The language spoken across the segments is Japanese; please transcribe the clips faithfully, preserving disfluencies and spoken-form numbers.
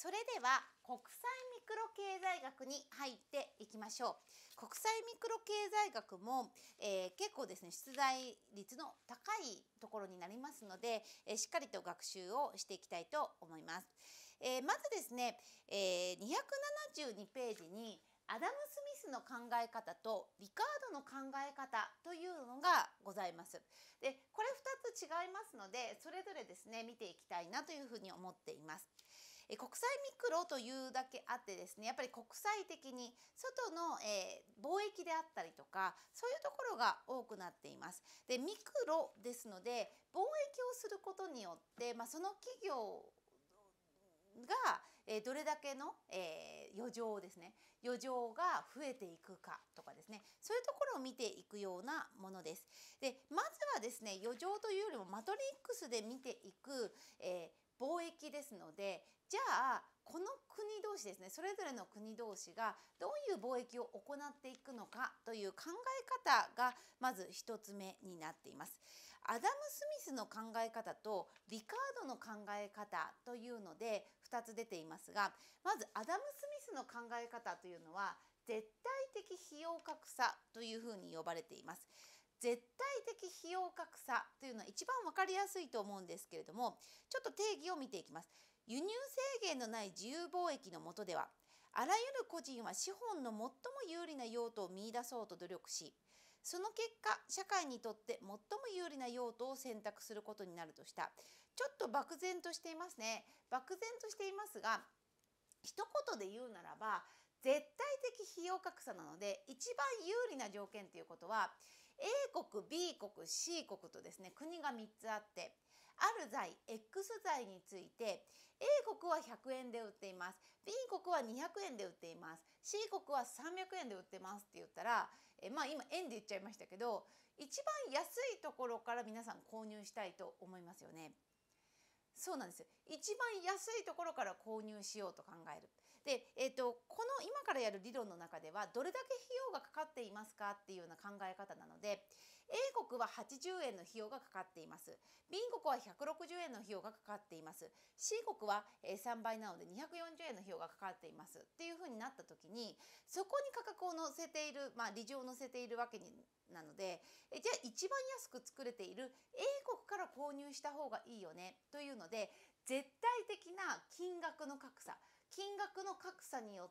それでは国際ミクロ経済学に入っていきましょう。国際ミクロ経済学も、えー、結構ですね出題率の高いところになりますので、えー、しっかりと学習をしていきたいと思います。えー、まずですね、えー、にひゃくななじゅうにページにアダム・スミスの考え方とリカードの考え方というのがございます。で、これふたつ違いますので、それぞれですね見ていきたいなというふうに思っています。え国際ミクロというだけあってですね、やっぱり国際的に外の、えー、貿易であったりとかそういうところが多くなっています。で、ミクロですので貿易をすることによって、まあ、その企業が、えー、どれだけの、えー、余剰ですね余剰が増えていくかとかですね、そういうところを見ていくようなものです。で、まずはですね余剰というよりもマトリックスで見ていく、えー、貿易ですので、じゃあこの国同士ですね、それぞれの国同士がどういう貿易を行っていくのかという考え方がまずひとつめになっています。アダム・スミスの考え方とリカードの考え方というのでふたつ出ていますが、まずアダム・スミスの考え方というのは絶対的費用格差というふうに呼ばれています。絶対的費用格差というのは一番分かりやすいと思うんですけれども、ちょっと定義を見ていきます。輸入制限のない自由貿易の下では、あらゆる個人は資本の最も有利な用途を見出そうと努力し、その結果社会にとって最も有利な用途を選択することになるとした。ちょっと漠然としていますね。漠然としていますが、一言で言うならば絶対的費用格差なので、一番有利な条件ということは エー 国 ビー 国 シー 国とですね国がみっつあって、ある財 X 財について エー 国はひゃくえんで売っています、 ビー 国はにひゃくえんで売っています、 シー 国はさんびゃくえんで売ってますって言ったら、えまあ今円で言っちゃいましたけど、一番安いところから皆さん購入したいと思いますよね。そうなんですよ。一番安いところから購入しようと考える。で、えーと、この今からやる理論の中ではどれだけ費用がかかっていますかっていうような考え方なので、 A 国ははちじゅうえんの費用がかかっています、 B 国はひゃくろくじゅうえんの費用がかかっています、 シー 国はさんばいなのでにひゃくよんじゅうえんの費用がかかっていますっていうふうになった時に、そこに価格を載せている、まあ利潤を載せているわけになので、えじゃあ一番安く作れている A 国から購入した方がいいよねというので、絶対的な金額の格差金額の格差によって、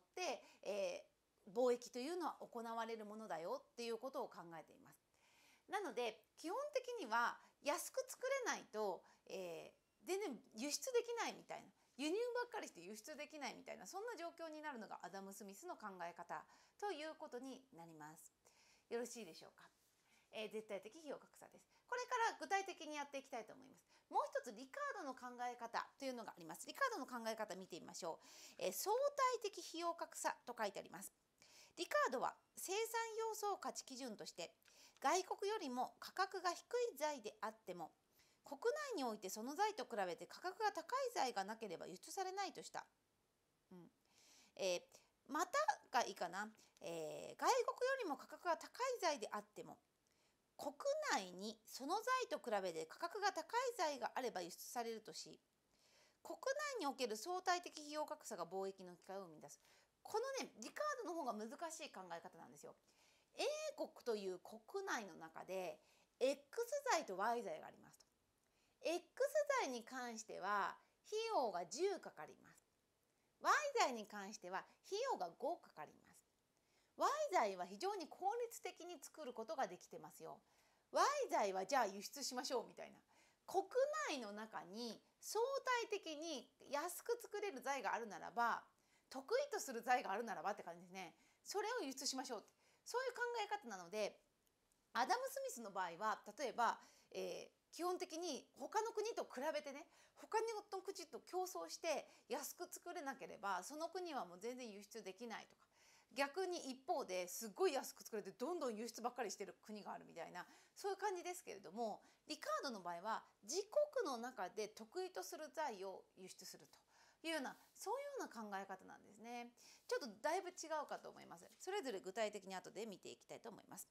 えー、貿易というのは行われるものだよっていうことを考えています。なので基本的には安く作れないと、えー、全然輸出できないみたいな、輸入ばっかりして輸出できないみたいな、そんな状況になるのがアダム・スミスの考え方ということになります。よろしいでしょうか。えー、絶対的費用格差です。これから具体的にやっていきたいと思います。もう一つリカードの考え方というのがあります。リカードの考え方見てみましょう。えー、相対的費用格差と書いてあります。リカードは生産要素を価値基準として外国よりも価格が低い財であっても国内においてその財と比べて価格が高い財がなければ輸出されないとした。うんえー、またがいいかな、えー、外国よりも価格が高い財であっても国内にその財と比べて価格が高い財があれば輸出されるとし、国内における相対的費用格差が貿易の機会を生み出す。このねリカードの方が難しい考え方なんですよ。A 国という国内の中で X 財と Y 財がありますと。X 財に関しては費用がじゅうかかります。Y 財に関しては費用がごかかります。Y 財は非常に効率的に作ることができてますよ。Y 財はじゃあ輸出しましょうみたいな。国内の中に相対的に安く作れる財があるならば、得意とする財があるならばって感じですね。それを輸出しましょうって、そういう考え方なので、アダム・スミスの場合は例えば、えー基本的に他の国と比べてね、他の国と競争して安く作れなければその国はもう全然輸出できないとか、逆に一方ですっごい安く作れてどんどん輸出ばっかりしてる国があるみたいな、そういう感じですけれども、リカードの場合は自国の中で得意とする財を輸出するというような、そういうような考え方なんですね。ちょっとだいぶ違うかと思います。それぞれ具体的に後で見ていきたいと思います。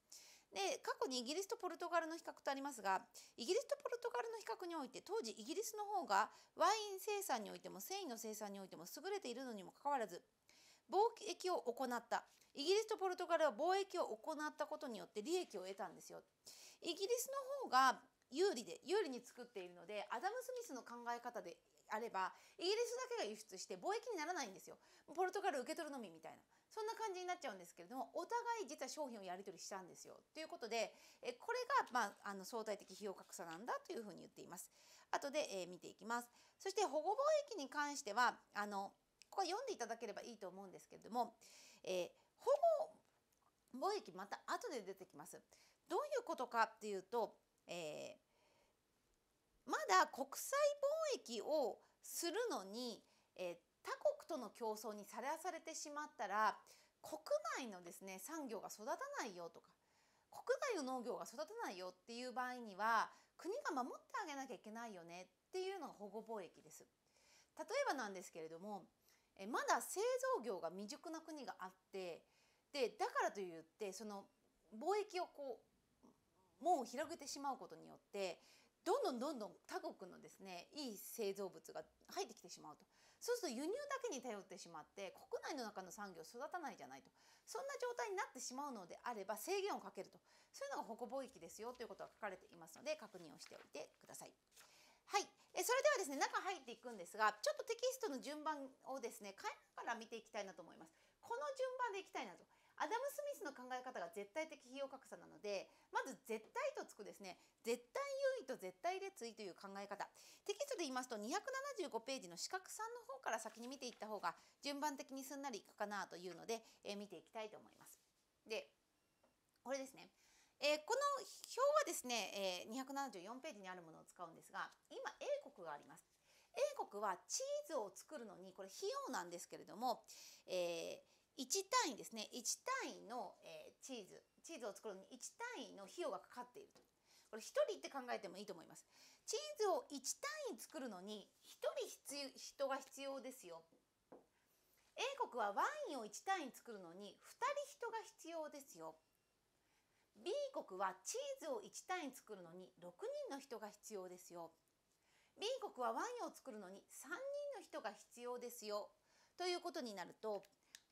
で過去にイギリスとポルトガルの比較とありますが、イギリスとポルトガルの比較において当時イギリスの方がワイン生産においても繊維の生産においても優れているのにもかかわらず、貿易を行ったイギリスとポルトガルは貿易を行ったことによって利益を得たんですよ。イギリスの方が有利で有利に作っているので、アダム・スミスの考え方であればイギリスだけが輸出して貿易にならないんですよ。ポルトガル受け取るのみみたいな、そんな感じになっちゃうんですけれども、お互い実は商品をやり取りしたんですよということで、えこれが、まあ、あの相対的費用格差なんだというふうに言っています。後で、えー見ていきます。そして保護貿易に関してはあのここは読んでいただければいいと思うんですけれども、えー保護貿易また後で出てきます。どういうことかっていうと、えーまだ国際貿易をするのに、えー他国との競争にさらされてしまったら、国内のですね産業が育たないよとか、国内の農業が育たないよっていう場合には国が守ってあげなきゃいけないよねっていうのが保護貿易です。例えばなんですけれども、えまだ製造業が未熟な国があって、でだからといってその貿易をこう門を広げてしまうことによってどんどんどんどん他国のですねいい製造物が入ってきてしまうと。そうすると輸入だけに頼ってしまって国内の中の産業を育たないじゃないと、そんな状態になってしまうのであれば制限をかけると、そういうのが保護貿易ですよということが書かれていますので確認をしておいてください。はい、えそれではですね中入っていくんですが、ちょっとテキストの順番をですね変えながら見ていきたいなと思います。この順番でいきたいなと。アダム・スミスの考え方が絶対的費用格差なので、まず絶対とつくですね絶対優位と絶対劣位という考え方、テキストで言いますとにひゃくななじゅうごページの四角さんの方から先に見ていった方が順番的にすんなりいくかなというので、えー見ていきたいと思います。でこれですね、えーこの表はですね、えーにひゃくななじゅうよんページにあるものを使うんですが、今 A 国があります。A 国はチーズを作るのにこれ費用なんですけれども、えーいち単位ですね、いち単位の、えーチーズチーズを作るのにいち単位の費用がかかっていると。これひとりって考えてもいいと思います。チーズをいち単位作るのにひとり必要人が必要ですよ。A 国はワインをいち単位作るのにふたり人が必要ですよ。B 国はチーズをいち単位作るのにろくにんの人が必要ですよ。B 国はワインを作るのにさんにんの人が必要ですよということになると、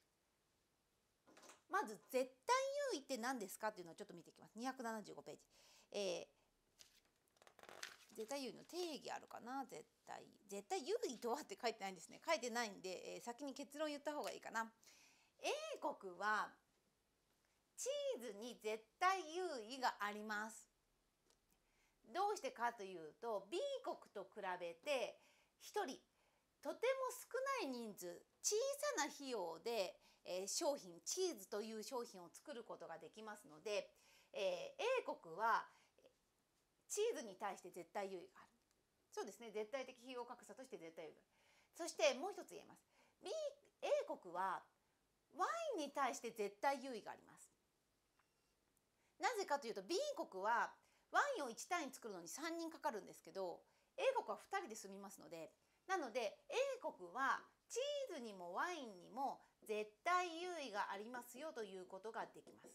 まず絶対優位って何ですかというのをちょっと見ていきます。にひゃくななじゅうごページ、えー、絶対優位の定義あるかな。絶対絶対優位とはって書いてないんですね。書いてないんで、えー先に結論言った方がいいかな。 A 国はチーズに絶対優位があります。どうしてかというと B 国と比べてひとりとても少ない人数小さな費用で、えー商品チーズという商品を作ることができますので、えー A 国はチーズに対して絶対優位がある。そうですね、絶対的費用格差として絶対優位がある。そしてもう一つ言えます。 B A 国はワインに対して絶対優位があります。なぜかというと B 国はワインをいち単位作るのにさんにんかかるんですけど A 国はふたりで済みますので、なので A 国はチーズにもワインにも絶対優位がありますよということができます。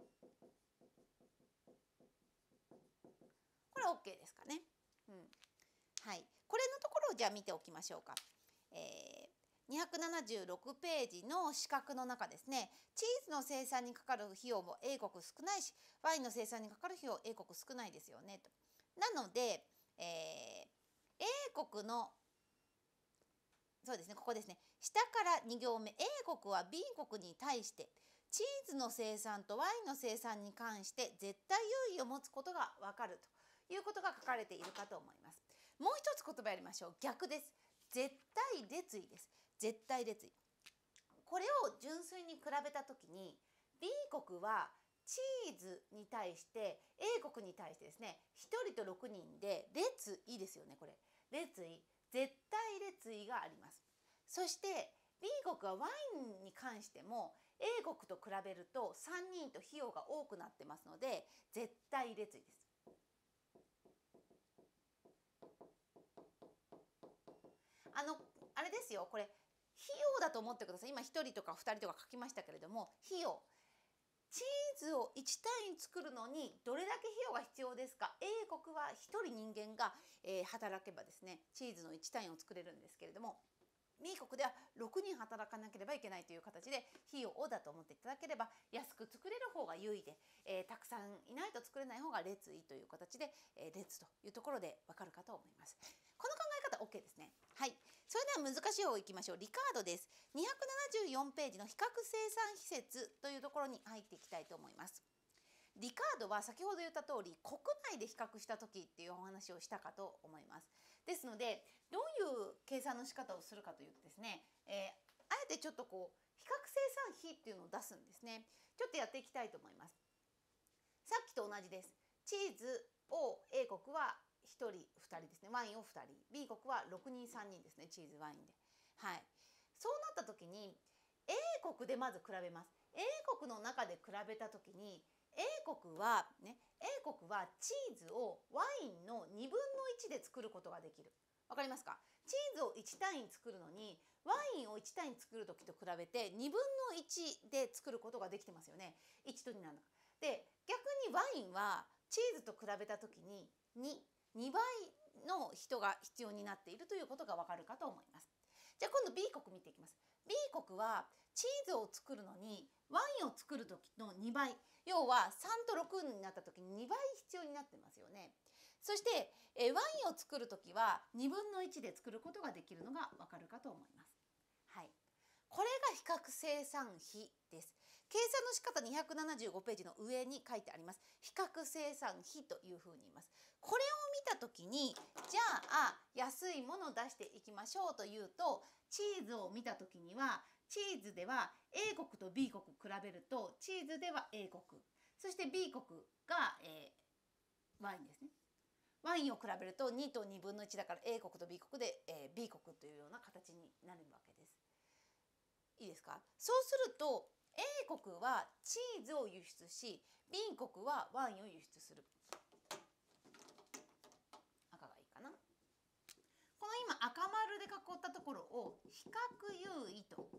これ OK ですかね。うん、はい、これのところをじゃあ見ておきましょうか。えーにひゃくななじゅうろくページの四角の中ですね、チーズの生産にかかる費用も A 国少ないし、ワインの生産にかかる費用 A 国少ないですよねと。なので、えー A 国のそうですね、ここですね、下からに行目 A 国は B 国に対してチーズの生産とワインの生産に関して絶対優位を持つことがわかるということが書かれているかと思います。もう一つ言葉やりましょう。逆です。絶対劣位です。絶対劣位。これを純粋に比べたときに B 国はチーズに対して A 国に対してですねひとりとろくにんで劣位ですよね。これ劣位、絶対劣位があります。そして B 国はワインに関しても A 国と比べるとさんにんと費用が多くなってますので絶対劣位です。あのあれですよ、これ費用だと思ってください。今ひとりとかふたりとか書きましたけれども、費用チーズをいち単位作るのにどれだけ費用が必要ですか。 A 国はひとり人間が、えー、働けばですねチーズのいち単位を作れるんですけれども、B 国ではろくにん働かなければいけないという形で費用だと思っていただければ、安く作れる方が優位で、えー、たくさんいないと作れない方が劣位という形で、えー、劣というところでわかるかと思います。この考え方 OK ですね。はい。それでは難しい方いきましょう。リカードです。にひゃくななじゅうよんページの比較生産施設というところに入っていきたいと思います。リカードは先ほど言った通り国内で比較した時っていうお話をしたかと思います。ですのでどういう計算の仕方をするかというとですね、えー、あえてちょっとこう比較生産費っていうのを出すんですね。ちょっとやっていきたいと思います。さっきと同じです。チーズを A 国はひとりふたりですね、ワインをふたり、 B 国はろくにんさんにんですね、チーズワインで。はい。そうなった時に A 国でまず比べます。 A 国の中で比べた時に A 国はね A 国はチーズをワインのにぶんのいちで作ることができる。わかりますか？チーズをいち単位作るのにワインをいち単位作る時と比べてにぶんのいちで作ることができてますよね。いちとになんだ。で逆にワインはチーズと比べた時にに、にばいの人が必要になっているということがわかるかと思います。じゃあ今度 B 国見ていきます。B 国はチーズを作るのにワインを作る時のにばい、要はさんとろくになった時ににばい必要になってますよね。そして、えワインを作る時はにぶんのいちで作ることができるのがわかるかと思います。はい。これが比較生産費です。計算の仕方にひゃくななじゅうごページの上に書いてあります。比較生産費というふうに言います。これを見た時にじゃあ安いものを出していきましょうというと、チーズを見た時にはチーズでは A 国と B 国比べるとチーズでは A 国、そして B 国が、えー、ワインですね。ワインを比べるとにとにぶんのいちだから A 国と B 国で、えー、B 国というような形になるわけです。いいですか？そうすると A 国はチーズを輸出し B 国はワインを輸出する。赤がいいかな。この今赤丸で囲ったところを比較優位と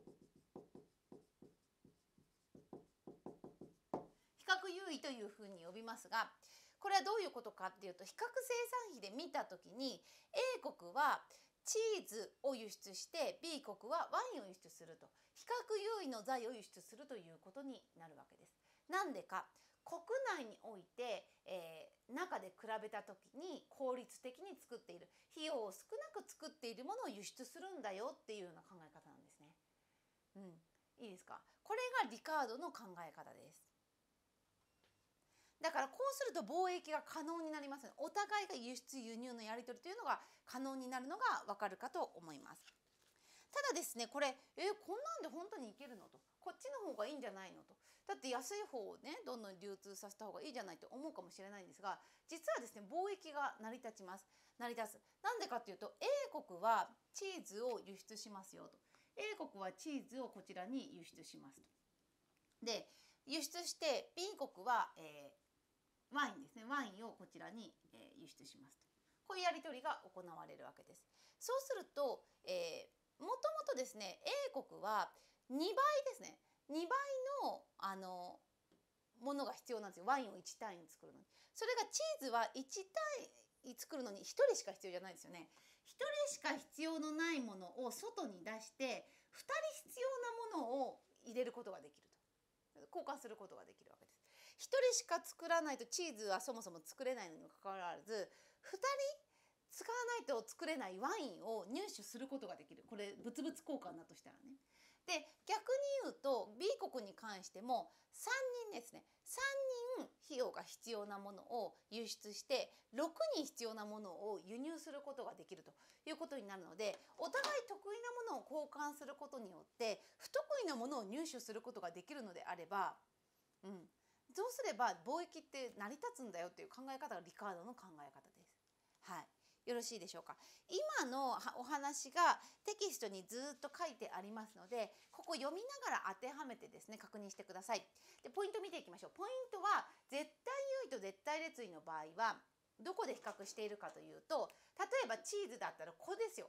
比較優位というふうに呼びますが、これはどういうことかっていうと、比較生産費で見た時に A 国はチーズを輸出して B 国はワインを輸出すると、比較優位の材を輸出するということになるわけです。なんでか、国内において、えー、中で比べた時に効率的に作っている、費用を少なく作っているものを輸出するんだよっていうような考え方なんですね。うん、いいですか？これがリカードの考え方です。だからこうすると貿易が可能になります。お互いが輸出輸入のやり取りというのが可能になるのがわかるかと思います。ただですね、これえこんなんで本当にいけるのと、こっちの方がいいんじゃないのと、だって安い方をねどんどん流通させた方がいいじゃないと思うかもしれないんですが、実はですね貿易が成り立ちます。成り立つ。なんでかっていうと A 国はチーズを輸出しますよと、 A 国はチーズをこちらに輸出しますと。で輸出して B 国は、えーワインですね、ワインをこちらに、えー、輸出しますと。こういうやり取りが行われるわけです。そうすると、えー、もともとですね A 国はにばいですね、にばいのあのものが必要なんですよ、ワインをいち単位に作るのに。それがチーズはいち単位作るのにひとりしか必要じゃないですよね。ひとりしか必要のないものを外に出してふたり必要なものを入れることができると、交換することができるわけです。ひとりしか作らないとチーズはそもそも作れないのにもかかわらず、ふたり使わないと作れないワインを入手することができる。これ物々交換だとしたらね。で逆に言うと B 国に関してもさんにんですね、さんにん費用が必要なものを輸出してろくにん必要なものを輸入することができるということになるので、お互い得意なものを交換することによって不得意なものを入手することができるのであれば、うん、そうすれば貿易って成り立つんだよっていう考え方がリカードの考え方です。はい。よろしいでしょうか。今のお話がテキストにずっと書いてありますので、ここ読みながら当てはめてですね確認してください。でポイント見ていきましょう。ポイントは絶対優位と絶対劣位の場合はどこで比較しているかというと、例えばチーズだったらここですよ。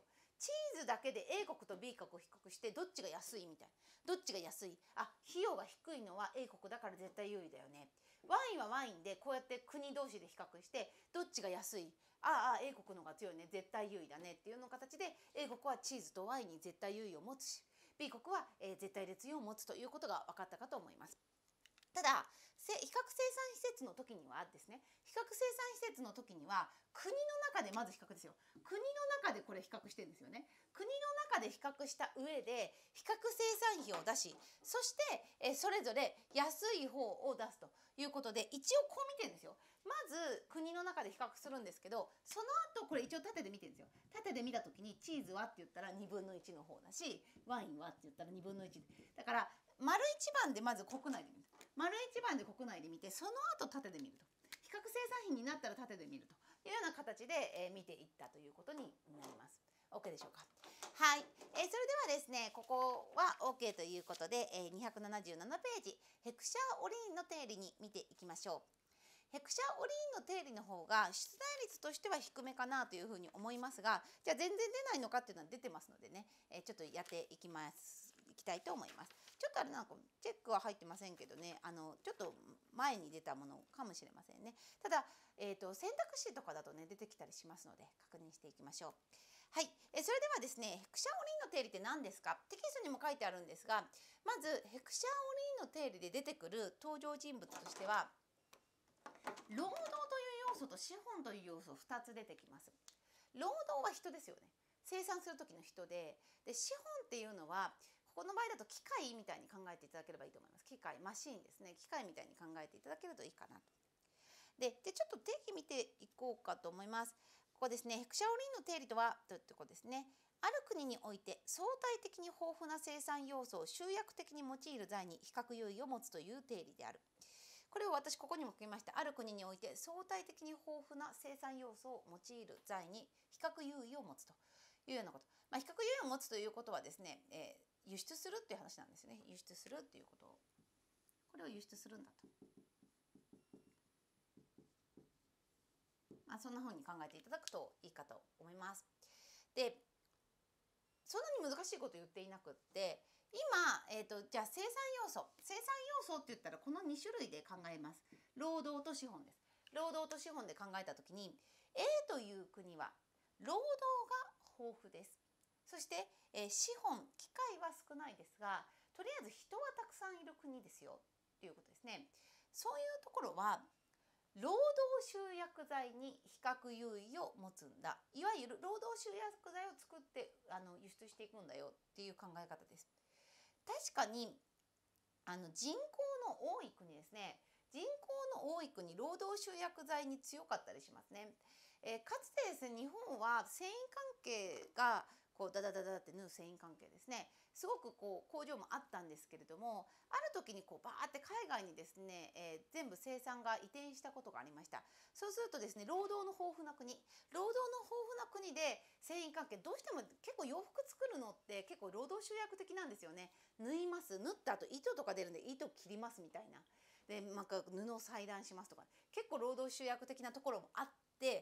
チーズだけで A 国と B 国を比較してどっちが安いみたいな。どっちが安い、あ、費用が低いのは A 国だから絶対優位だよね。ワインはワインでこうやって国同士で比較してどっちが安い、ああ A 国の方が強いね、絶対優位だねっていうの形で A 国はチーズとワインに絶対優位を持つし、 B 国は、えー、絶対劣位を持つということが分かったかと思います。ただ比較生産施設の時にはですね、比較生産施設の時には国の中でまず比較ですよ。国の中でこれ比較してるんですよね。国の中で比較した上で比較生産費を出し、そしてえそれぞれ安い方を出すということで、一応こう見てるんですよ。まず国の中で比較するんですけど、その後これ一応縦で見てるんですよ。縦で見た時にチーズはって言ったらにぶんのいちの方だし、ワインはって言ったらにぶんのいちだから、丸一番でまず国内で見る。丸一番で国内で見て、その後縦で見ると。比較生産費になったら縦で見るというような形で、えー、見ていったということになります。OK でしょうか。はい、えー、それではですね、ここは OK ということで、えー、にひゃくななじゅうななページ、ヘクシャーオリーンの定理に見ていきましょう。ヘクシャーオリーンの定理の方が出題率としては低めかなというふうに思いますが、じゃあ全然出ないのかっていうのは出てますのでね、えー、ちょっとやっていきますいきたいと思います。ちょっとあれなんかチェックは入ってませんけどね、あのちょっと前に出たものかもしれませんね。ただ、えーと、選択肢とかだとね出てきたりしますので確認していきましょう。はい、えそれではですね、ヘクシャーオリーンの定理って何ですか。テキストにも書いてあるんですが、まずヘクシャーオリーンの定理で出てくる登場人物としては、労働という要素と資本という要素ふたつ出てきます。労働は人ですよね。生産する時の人で、で資本っていうのはこの場合だと機械みたいに考えていただければいいと思います。機械、マシーンですね。機械みたいに考えていただけるといいかなと。で、でちょっと定義見ていこうかと思います。ここですね、ヘクシャーオリーンの定理とはというところですね。ある国において相対的に豊富な生産要素を集約的に用いる財に比較優位を持つという定理である。これを私ここにも書きました。ある国において相対的に豊富な生産要素を用いる財に比較優位を持つというようなこと。まあ、比較優位を持つということはですね、えー、輸出するっていう話なんですね。輸出するっていうことを、これを輸出するんだと。まあ、そんな風に考えていただくといいかと思います。で、そんなに難しいこと言っていなくって、今、えーと、じゃあ生産要素生産要素って言ったらこのに種類で考えます。労働と資本です。労働と資本で考えた時に A という国は労働が豊富です。そして、えー、資本機械は少ないですが、とりあえず人はたくさんいる国ですよっていうことですね。そういうところは労働集約材に比較優位を持つんだ。いわゆる労働集約材を作ってあの輸出していくんだよっていう考え方です。確かにあの人口の多い国ですね。人口の多い国、労働集約材に強かったりしますね。えー、かつてですね、日本は繊維関係がこうダダダダって縫う繊維関係ですね、すごくこう工場もあったんですけれども、ある時にこうバーって海外にですね、えー、全部生産が移転したことがありました。そうするとですね、労働の豊富な国労働の豊富な国で繊維関係、どうしても結構洋服作るのって結構労働集約的なんですよね。縫います、縫った後糸とか出るんで糸切りますみたいな、でなんか布を裁断しますとか、結構労働集約的なところもあって、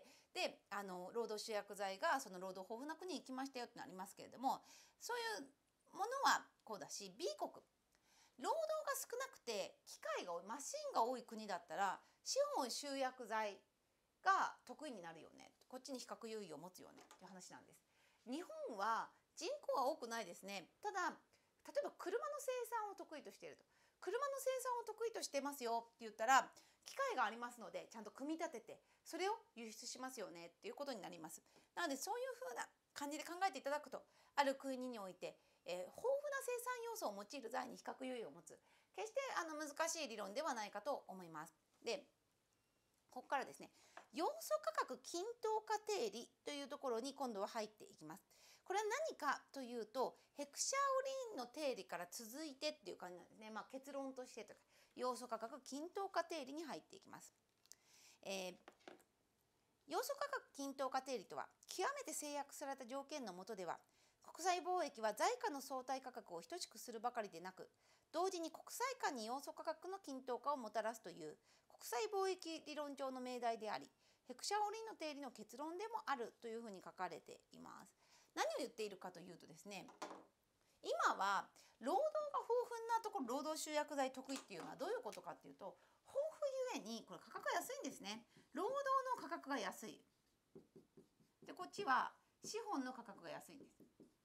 であの労働集約材がその労働豊富な国に行きましたよってのありますけれども、そういうものはこうだし、 B 国労働が少なくて機械が多いマシンが多い国だったら資本集約材が得意になるよね、こっちに比較優位を持つよねっていう話なんです。日本は人口は多くないですね。ただ例えば車の生産を得意としていると、車の生産を得意としてますよって言ったら機械がありますのでちゃんと組み立ててそれを輸出しますよねっていうことになります。なのでそういうふうな感じで考えていただくと、ある国において、えー、豊富な生産要素を用いる財に比較優位を持つ、決してあの難しい理論ではないかと思います。でここからですね、要素価格均等化定理というところに今度は入っていきます。これは何かというと、ヘクシャーオリーンの定理から続いてっていう感じなんですね。まあ、結論としてとか要素価格均等化定理に入っていきます。えー、要素価格均等化定理とは、極めて制約された条件の下では国際貿易は財貨の相対価格を等しくするばかりでなく、同時に国際間に要素価格の均等化をもたらすという国際貿易理論上の命題であり、ヘクシャーオリーンの定理の結論でもあるというふうに書かれています。 何を言っているかというとですね、今は労働が豊富なところ、労働集約剤得意っていうのはどういうことかっていうと、豊富ゆえにこれ価格が安いんですね。労働の価格が安い。でこっちは資本の価格が安いんです。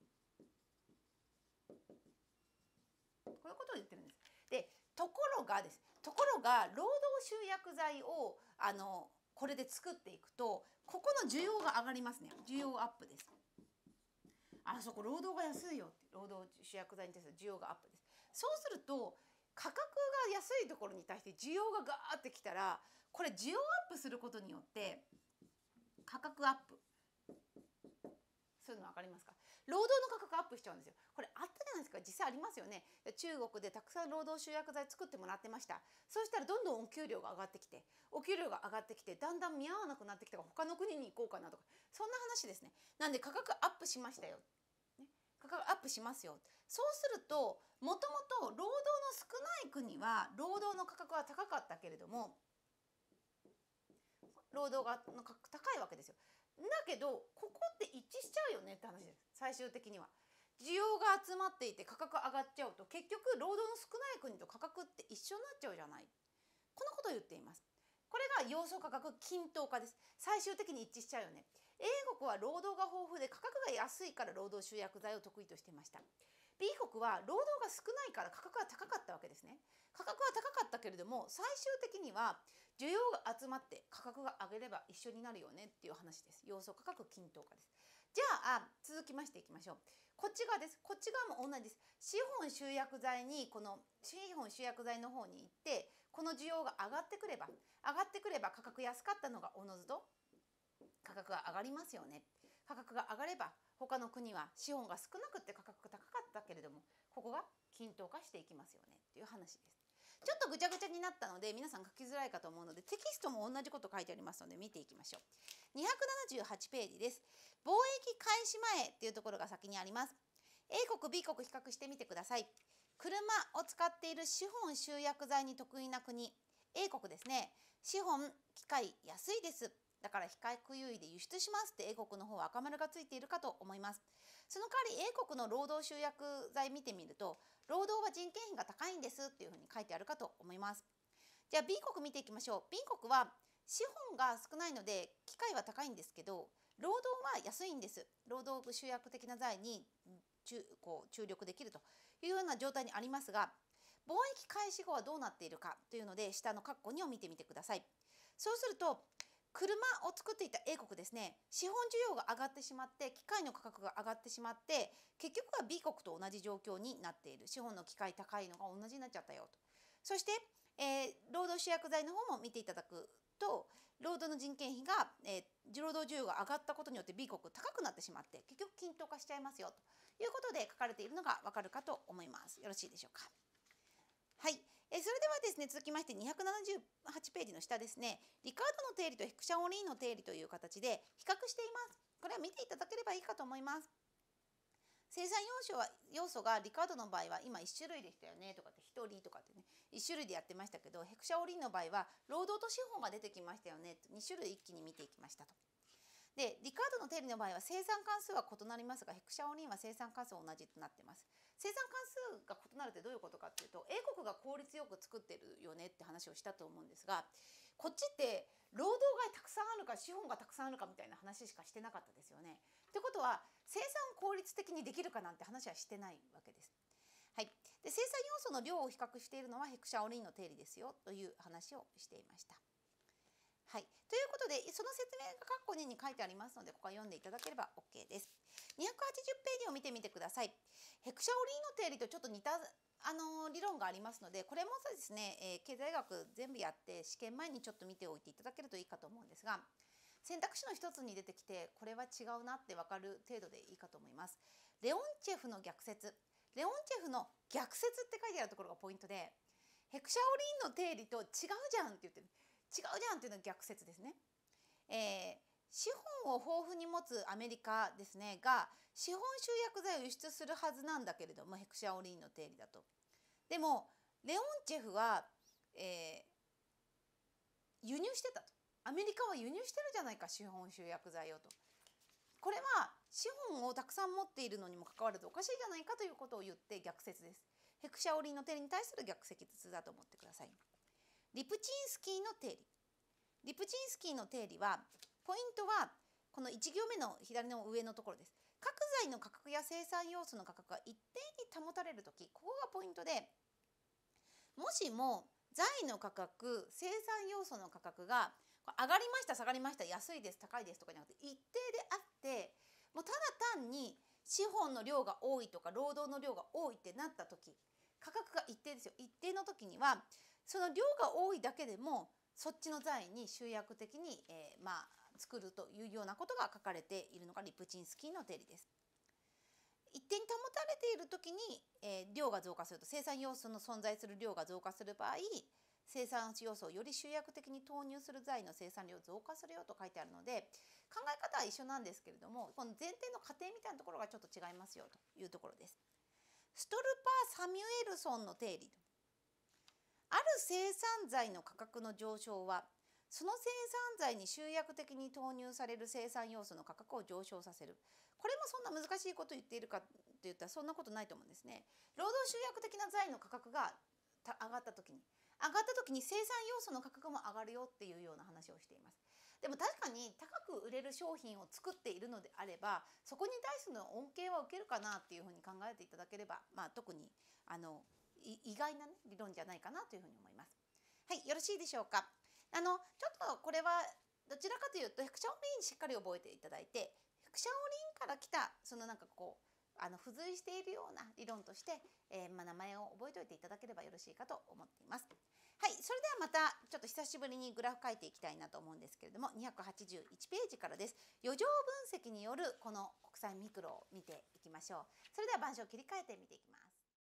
こういうことを言ってるんです。でところがですところが労働集約剤をあのこれで作っていくと、ここの需要が上がりますね。需要アップです。あそこ労働が安いよって、労働集約剤に対する需要がアップです。そうすると価格が安いところに対して需要がガーってきたら、これ需要アップすることによって価格アップ、そういうの分かりますか？労働の価格アップしちゃうんですよ。これあったじゃないですか。実際ありますよね。中国でたくさん労働集約剤作ってもらってました。そうしたらどんどんお給料が上がってきて、お給料が上がってきて、だんだん見合わなくなってきたから他の国に行こうかなとか、そんな話ですね。なんで価格アップしましたよ。ね、価格アップしますよ。そうすると、もともと労働の少ない国は労働の価格は高かったけれども、労働がの価格高いわけですよ。だけどここって一致しちゃうよねって話です。最終的には需要が集まっていて価格上がっちゃうと、結局労働の少ない国と価格って一緒になっちゃうじゃない。このことを言っています。これが要素価格均等化です。最終的に一致しちゃうよね。A 国は労働が豊富で価格が安いから労働集約剤を得意としていました。B 国は労働が少ないから価格が高かったわけですね。価格は高かったけれども、最終的には需要が集まって価格が上げれば一緒になるよねっていう話です。要素価格均等化です。じゃあ続きましていきましょう。こっち側です。こっち側も同じです。資本集約剤にこの資本集約剤の方に行って、この需要が上がってくれば上がってくれば価格安かったのがおのずと価格が上がりますよね。価格が上がれば他の国は資本が少なくて価格が高かったけれども、ここが均等化していきますよねっていう話です。ちょっとぐちゃぐちゃになったので皆さん書きづらいかと思うので、テキストも同じこと書いてありますので見ていきましょう。にひゃくななじゅうはちページです。貿易開始前っていうところが先にあります。 A 国 B 国比較してみてください。車を使っている資本集約剤に得意な国 A 国ですね。資本機械安いです。だから比較優位で輸出しますって A 国の方は赤丸がついているかと思います。その代わり A 国の労働集約剤見てみると、労働は人件費が高いんですっていうふうに書いてあるかと思います。じゃあ B 国見ていきましょう。 B 国は資本が少ないので機械は高いんですけど、労働は安いんです。労働集約的な財に注こう注力できるというような状態にありますが、貿易開始後はどうなっているかというので下の括弧にを見てみてください。そうすると車を作っていた A 国ですね、資本需要が上がってしまって機械の価格が上がってしまって、結局は B 国と同じ状況になっている。資本の機械高いのが同じになっちゃったよと。そして、えー、労働集約剤の方も見ていただくと、労働の人件費が、えー、労働需要が上がったことによって B 国高くなってしまって結局均等化しちゃいますよということで書かれているのがわかるかと思います。よろしいでしょうか。はい、えそれではですね、続きましてにひゃくななじゅうはちページの下ですね、リカードの定理とヘクシャオリーンの定理という形で比較しています。これは見ていただければいいかと思います。生産要素は要素がリカードの場合は今いち種類でしたよねとかってひとりとかってねいち種類でやってましたけど、ヘクシャオリーンの場合は労働と資本が出てきましたよね、に種類一気に見ていきましたと。でリカードの定理の場合は生産関数は異なりますが、ヘクシャオリーンは生産関数は同じとなっています。生産関数が異なるってどういうことかっていうと、 A 国が効率よく作ってるよねって話をしたと思うんですが、こっちって労働がたくさんあるか資本がたくさんあるかみたいな話しかしてなかったですよね。ってことは生産を効率的にできるかなんて話はしてないわけです。はい、で生産要素の量を比較しているのはヘクシャオリーンの定理ですよという話をしていました。はい、ということでその説明が括弧にに書いてありますので、ここは読んでいただければ OK です。にひゃくはちじゅうページを見てみてください。ヘクシャオリーンの定理とちょっと似たあの理論がありますので、これもそうですね、えー、経済学全部やって試験前にちょっと見ておいていただけるといいかと思うんですが、選択肢の一つに出てきてこれは違うなって分かる程度でいいかと思います。レオンチェフの逆説、レオンチェフの逆説って書いてあるところがポイントで、ヘクシャオリーンの定理と違うじゃんって言ってる、違うじゃんっていうのが逆説ですね。えー、資本を豊富に持つアメリカですねが資本集約剤を輸出するはずなんだけれども、ヘクシャオリーンの定理だと。でもレオンチェフは、えー、輸入してたと。アメリカは輸入してるじゃないか資本集約剤をと。これは資本をたくさん持っているのにもかかわらずおかしいじゃないかということを言って逆説です。ヘクシャオリンの定理に対する逆説だと思ってください。リプチンスキーの定理。リプチンスキーの定理は、ポイントはこのいち行目の左の上のところです。各材の価格や生産要素の価格が一定に保たれるとき、ここがポイントで、もしも材の価格、生産要素の価格が上がりました、下がりました、安いです、高いですとかじゃなくて一定であって、もうただ単に資本の量が多いとか労働の量が多いってなった時、価格が一定ですよ。一定の時にはその量が多いだけでもそっちの材に集約的に、えー、まあ作るというようなことが書かれているのがリプチンスキーの定理です。一定に保たれている時に、えー、量が増加すると、生産要素の存在する量が増加する場合、生産要素をより集約的に投入する材の生産量を増加するよと書いてあるので、考え方は一緒なんですけれども、この前提の過程みたいなところがちょっと違いますよというところです。ストルパー・サミュエルソンの定理。ある生産材の価格の上昇は、その生産材に集約的に投入される生産要素の価格を上昇させる。これもそんな難しいことを言っているかといったらそんなことないと思うんですね。労働集約的な材の価格が上がった時に上がった時に生産要素の価格も上がるよっていうような話をしています。でも確かに高く売れる商品を作っているのであれば、そこに対する恩恵は受けるかなっていうふうに考えていただければ、まあ、特にあの意外な、ね、理論じゃないかなというふうに思います。はい、よろしいでしょうか。あのちょっとこれはどちらかというとヘクシャオリンしっかり覚えていただいて、ヘクシャオリンから来たそのなんかこうあの付随しているような理論として、えーまあ、名前を覚えておいていただければよろしいかと思っています。はい、それではまたちょっと久しぶりにグラフ書いていきたいなと思うんですけれども、にひゃくはちじゅういちページからです。余剰分析によるこの国際ミクロを見ていきましょう。それでは板書を切り替えて見ていきます。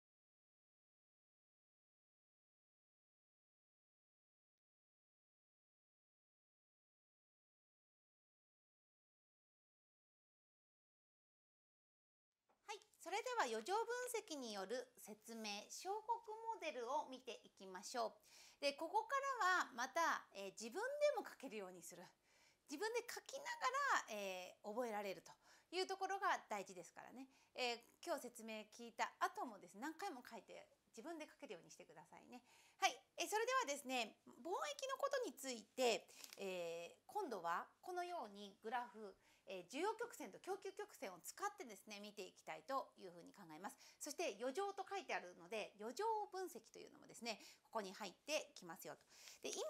はい、それでは余剰分析による説明、小国モデルを見ていきましょう。で、ここからはまた、えー、自分でも書けるようにする。自分で書きながら、えー、覚えられるというところが大事ですからね。えー、今日説明聞いた後もですね、何回も書いて自分で書けるようにしてくださいね。はい、えー、それではですね、貿易のことについて、えー、今度はこのようにグラフ、えー、需要曲線と供給曲線を使ってですね見ていきたいというふうに考えます。そして余剰と書いてあるので余剰分析というのもですねここに入ってきますよと。で、今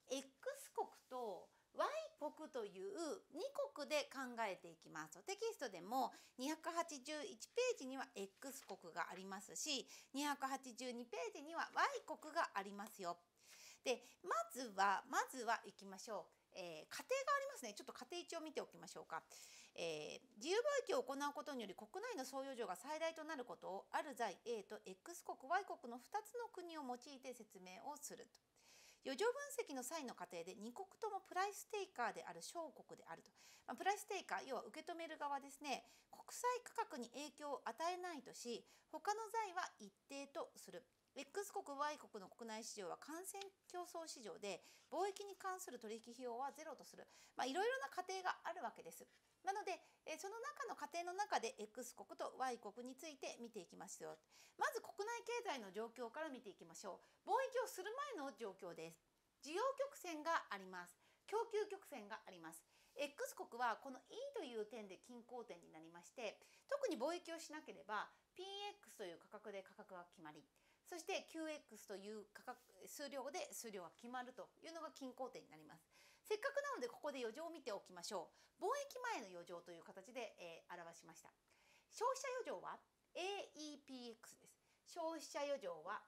X 国と Y 国というに国で考えていきます。テキストでもにひゃくはちじゅういちページには X 国がありますし、にひゃくはちじゅうにページには Y 国がありますよ。で、まずはまずは行きましょう。えー、過程がありますね。ちょっと過程一応見ておきましょうか。えー、自由貿易を行うことにより国内の総余剰が最大となることをある財 A と X 国 Y 国のふたつの国を用いて説明をすると。余剰分析の際の過程でに国ともプライステイカーである小国であると、まあ、プライステイカー、要は受け止める側ですね、国際価格に影響を与えないとし、他の財は一定とする。X 国 Y 国の国内市場は間接競争市場で貿易に関する取引費用はゼロとする。まあ、いろいろな過程があるわけです。なので、えその中の過程の中で X 国と Y 国について見ていきますよ。まず国内経済の状況から見ていきましょう。貿易をする前の状況です。需要曲線があります。供給曲線があります。X 国はこの E という点で均衡点になりまして、特に貿易をしなければ ピーエックス という価格で価格が決まり、そして キューエックス という価格数量で数量が決まるというのが均衡点になります。せっかくなのでここで余剰を見ておきましょう。貿易前の余剰という形で、えー、表しました。消費者余剰は エーイーピーエックス です。消費者余剰は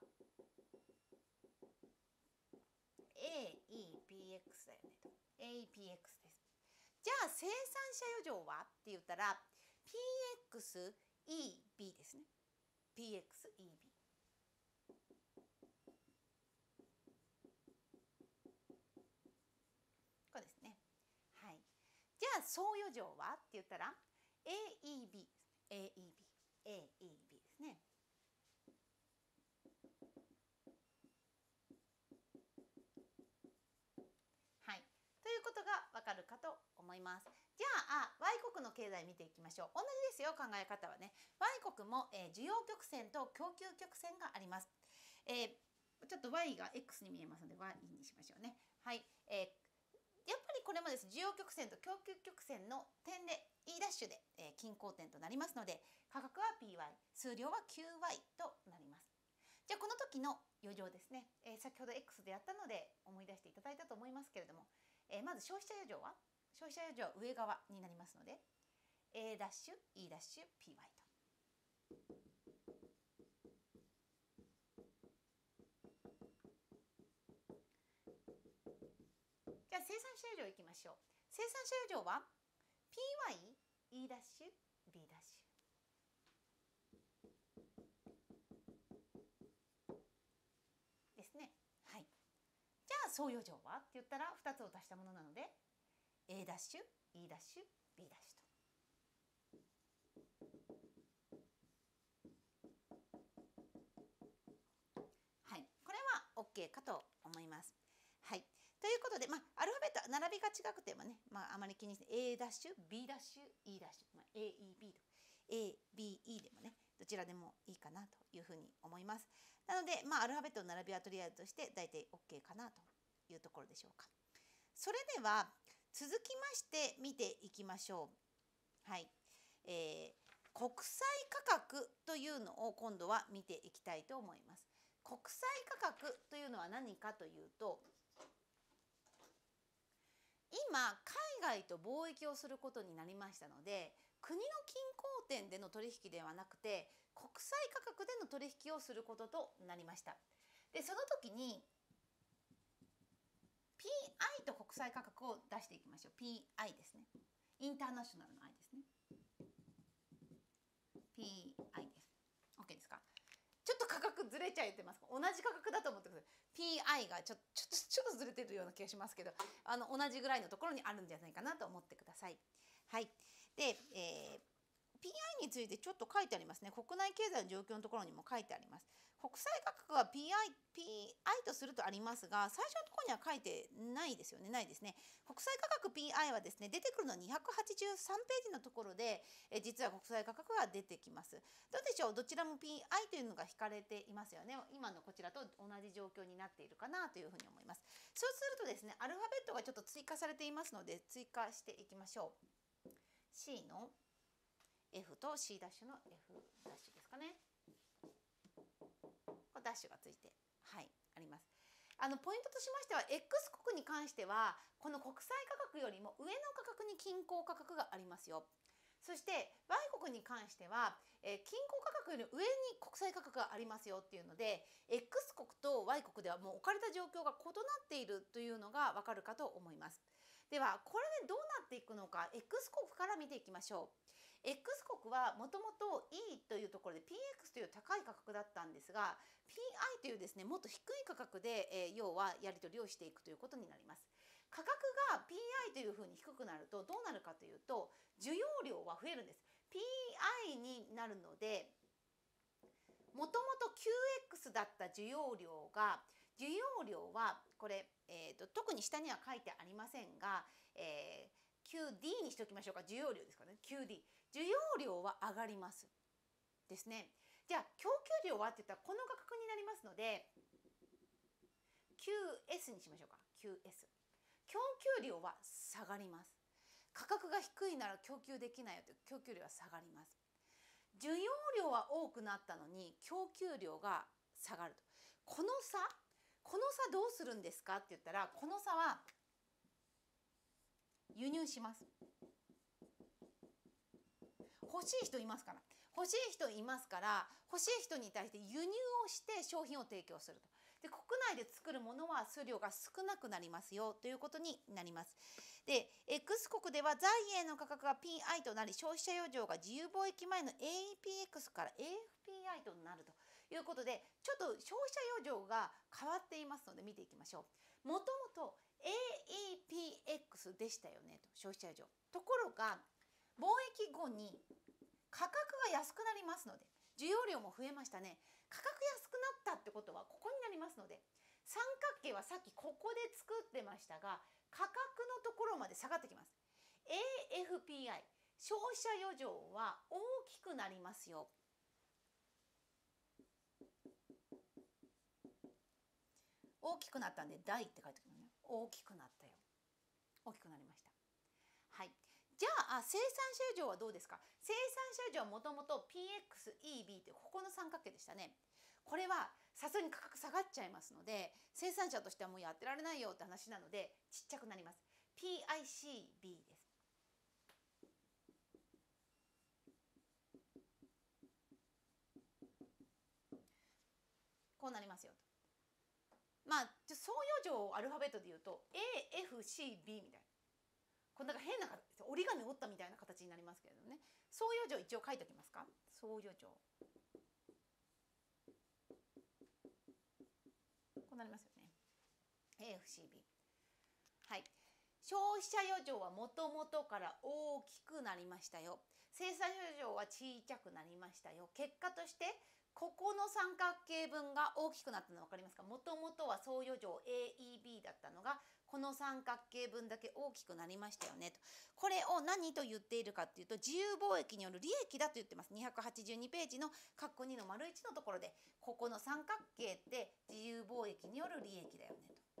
エーイーピーエックス だよねと。エーイーピーエックス です。じゃあ生産者余剰はって言ったら ピーエックスイービー ですね。ピーエックスイービー。これですね。はい。じゃあ総余剰はって言ったら エーイービー ですね。エーイービー。エーイービー ですね。はい。ということがわかるかと思います。じゃあ、Y 国国の経済見ていきましょう。同じですよ、考え方はね。Y 国も、えー、需要曲線と供給曲線があります。えー、ちょっと Y が X に見えますので Y にしましょうね。はい、えー、やっぱりこれもです、需要曲線と供給曲線の点で E' で、えー、均衡点となりますので、価格は ピーワイ、数量は キューワイ となります。じゃあこの時の余剰ですね、えー、先ほど X でやったので思い出していただいたと思いますけれども、えー、まず消費者余剰は消費者余剰は上側になりますので A' E'ピーワイ と。じゃあ生産者余剰いきましょう。生産者余剰は ピーワイ、E' B' ですね。はい。じゃあ総余剰はって言ったらふたつを足したものなので A' E' B' と。はい、これは OK かと思います。はい、ということで、まあ、アルファベット並びが違くてもね、まあ、あまり気にして A' B' E'、まあ、エーイービー と エービーイー でもね、どちらでもいいかなというふうに思います。なので、まあ、アルファベットの並びはとりあえずとして大体 OK かなというところでしょうか。それでは続きまして見ていきましょう。はい、えー、国際価格というのを今度は見ていきたいと思います。国際価格というのは何かというと、今海外と貿易をすることになりましたので、国の均衡点での取引ではなくて国際価格での取引をすることとなりました。でその時に ピーアイ と国際価格を出していきましょう。 ピーアイ ですね。インターナショナルの I ですね。 ピーアイ です。 OK ですか。ちょっと価格ずれちゃってますか。同じ価格だと思ってください。 ピーアイ がちょちょっとちょっとずれてるような気がしますけど、あの同じぐらいのところにあるんじゃないかなと思ってください。はい。で、えー、ピーアイ についてちょっと書いてありますね。国内経済の状況のところにも書いてあります。国際価格は ピーアイ、ピーアイ とするとありますが、最初のところには書いてないですよね。ないですね。国際価格 ピーアイ はですね、出てくるのはにひゃくはちじゅうさんページのところで、え実は国際価格が出てきます。どうでしょう。どちらも ピーアイ というのが引かれていますよね。今のこちらと同じ状況になっているかなというふうに思います。そうするとですね、アルファベットがちょっと追加されていますので、追加していきましょう。C の F と C' の F' ですかね。ダッシュがついて、はい、あります。あのポイントとしましては X 国に関してはこの国際価格よりも上の価格に均衡価格がありますよ。そして Y 国に関しては、えー、均衡価格より上に国際価格がありますよっていうので X 国と Y 国ではもう置かれた状況が異なっているというのがわかるかと思います。ではこれでどうなっていくのか X 国から見ていきましょう。X 国はもともと E というところで ピーエックス という高い価格だったんですが ピーアイ というですねもっと低い価格で、えー、要はやり取りをしていくということになります。価格が ピーアイ というふうに低くなるとどうなるかというと需要量は増えるんです。 ピーアイ になるのでもともと キューエックス だった需要量が需要量はこれ、えーと、特に下には書いてありませんが、えー キューディー にしておきましょうか。需要量ですからね。 キューディー 需要量は上がりますですね。じゃあ供給量はって言ったらこの価格になりますので キューエス にしましょうか。 キューエス 供給量は下がります。価格が低いなら供給できないよと供給量は下がります。需要量は多くなったのに供給量が下がると、この差この差どうするんですかって言ったらこの差は輸入します。欲しい人いますから欲しい人いますから欲しい人に対して輸入をして商品を提供すると。で国内で作るものは数量が少なくなりますよということになります。で X 国では在英の価格が ピーアイ となり消費者余剰が自由貿易前の エーイーピーエックス から エーエフピーアイ となるということでちょっと消費者余剰が変わっていますので見ていきましょう。もともと エーイーピーエックス でしたよねと消費者余剰。ところが貿易後に価格が安くなりますので需要量も増えましたね。価格安くなったってことはここになりますので三角形はさっきここで作ってましたが価格のところまで下がってきます。 エーエフピーアイ消費者余剰は大きくなりますよ。大きくなったんで大って書いてくるね。大きくなったよ。大きくなりました。はい。じゃあ生産者余剰はどうですか。生産者余剰はもともと ピーエックスイービー ってここの三角形でしたね。これはさすがに価格下がっちゃいますので、生産者としてはもうやってられないよって話なのでちっちゃくなります。ピーアイシービー です。こうなりますよと。まあ総余剰をアルファベットで言うと エーエフシービー みたいな、こんな変な折り紙折ったみたいな形になりますけれどもね。総余剰一応書いておきますか。総余剰こうなりますよね。 エーエフシービー。 はい。消費者余剰はもともとから大きくなりましたよ。生産余剰は小さくなりましたよ。結果としてここの三角形分が大きくなったの分かりますか。もともとは総余剰 エーイービー だったのがこの三角形分だけ大きくなりましたよねと。これを何と言っているかっていうと、自由貿易による利益だと言ってます。にひゃくはちじゅうにページの括弧にの丸いちのところで、ここの三角形って自由貿易による利益だよねと。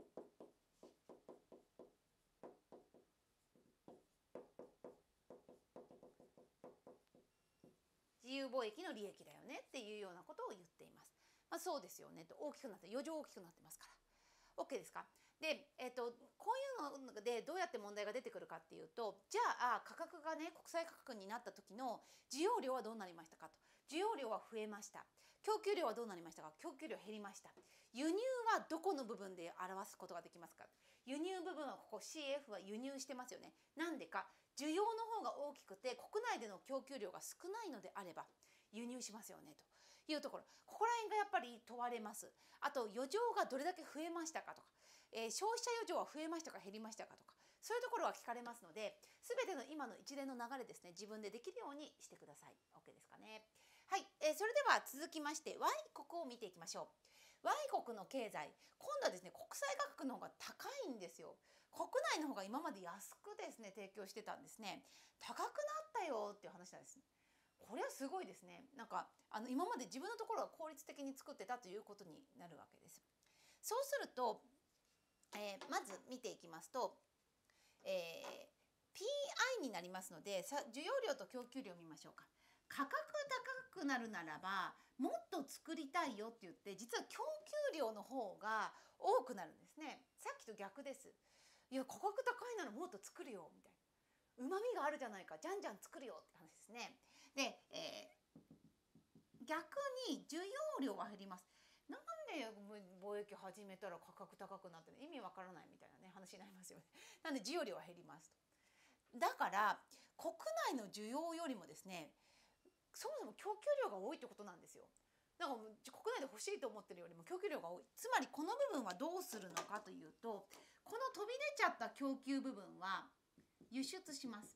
自由貿易の利益だよねっていうようなことを言っています。まあ、そうですよねと。大きくなって余剰大きくなってますから OK ですか。で、えっと、こういうのでどうやって問題が出てくるかっていうと、じゃあ価格がね国際価格になった時の需要量はどうなりましたかと。需要量は増えました。供給量はどうなりましたか。供給量減りました。輸入はどこの部分で表すことができますか。輸入部分はここ シーエフ は輸入してますよね。なんでか、需要の方が大きくて国内での供給量が少ないのであれば輸入しますよねというところ、ここら辺がやっぱり問われます。あと余剰がどれだけ増えましたかとか、えー、消費者余剰は増えましたか減りましたかとか、そういうところは聞かれますので、全ての今の一連の流れですね、自分でできるようにしてください。 OK ですかね。はい、えー、それでは続きまして Y 国を見ていきましょう。 Y 国の経済、今度はですね国際価格の方が高いんですよ。国内の方が今まで安くですね提供してたんですね。高くなったよっていう話なんです。これはすごいですね。なんかあの今まで自分のところは効率的に作ってたということになるわけです。そうすると、えー、まず見ていきますと、えー、ピーアイ になりますので、さ需要量と供給量を見ましょうか。価格高くなるならばもっと作りたいよって言って、実は供給量の方が多くなるんですね。さっきと逆です。いや価格高いならもっと作るよみたいな、うまみがあるじゃないか、じゃんじゃん作るよって話ですね。で、えー、逆に需要量は減ります。なんで貿易始めたら価格高くなって意味わからないみたいなね話になりますよね。なんで需要量は減りますと。だから国内の需要よりもですね、そもそも供給量が多いってことなんですよ。だから国内で欲しいと思ってるよりも供給量が多い。つまりこの部分はどうするのかというと、この飛び出ちゃった供給部分は輸出します。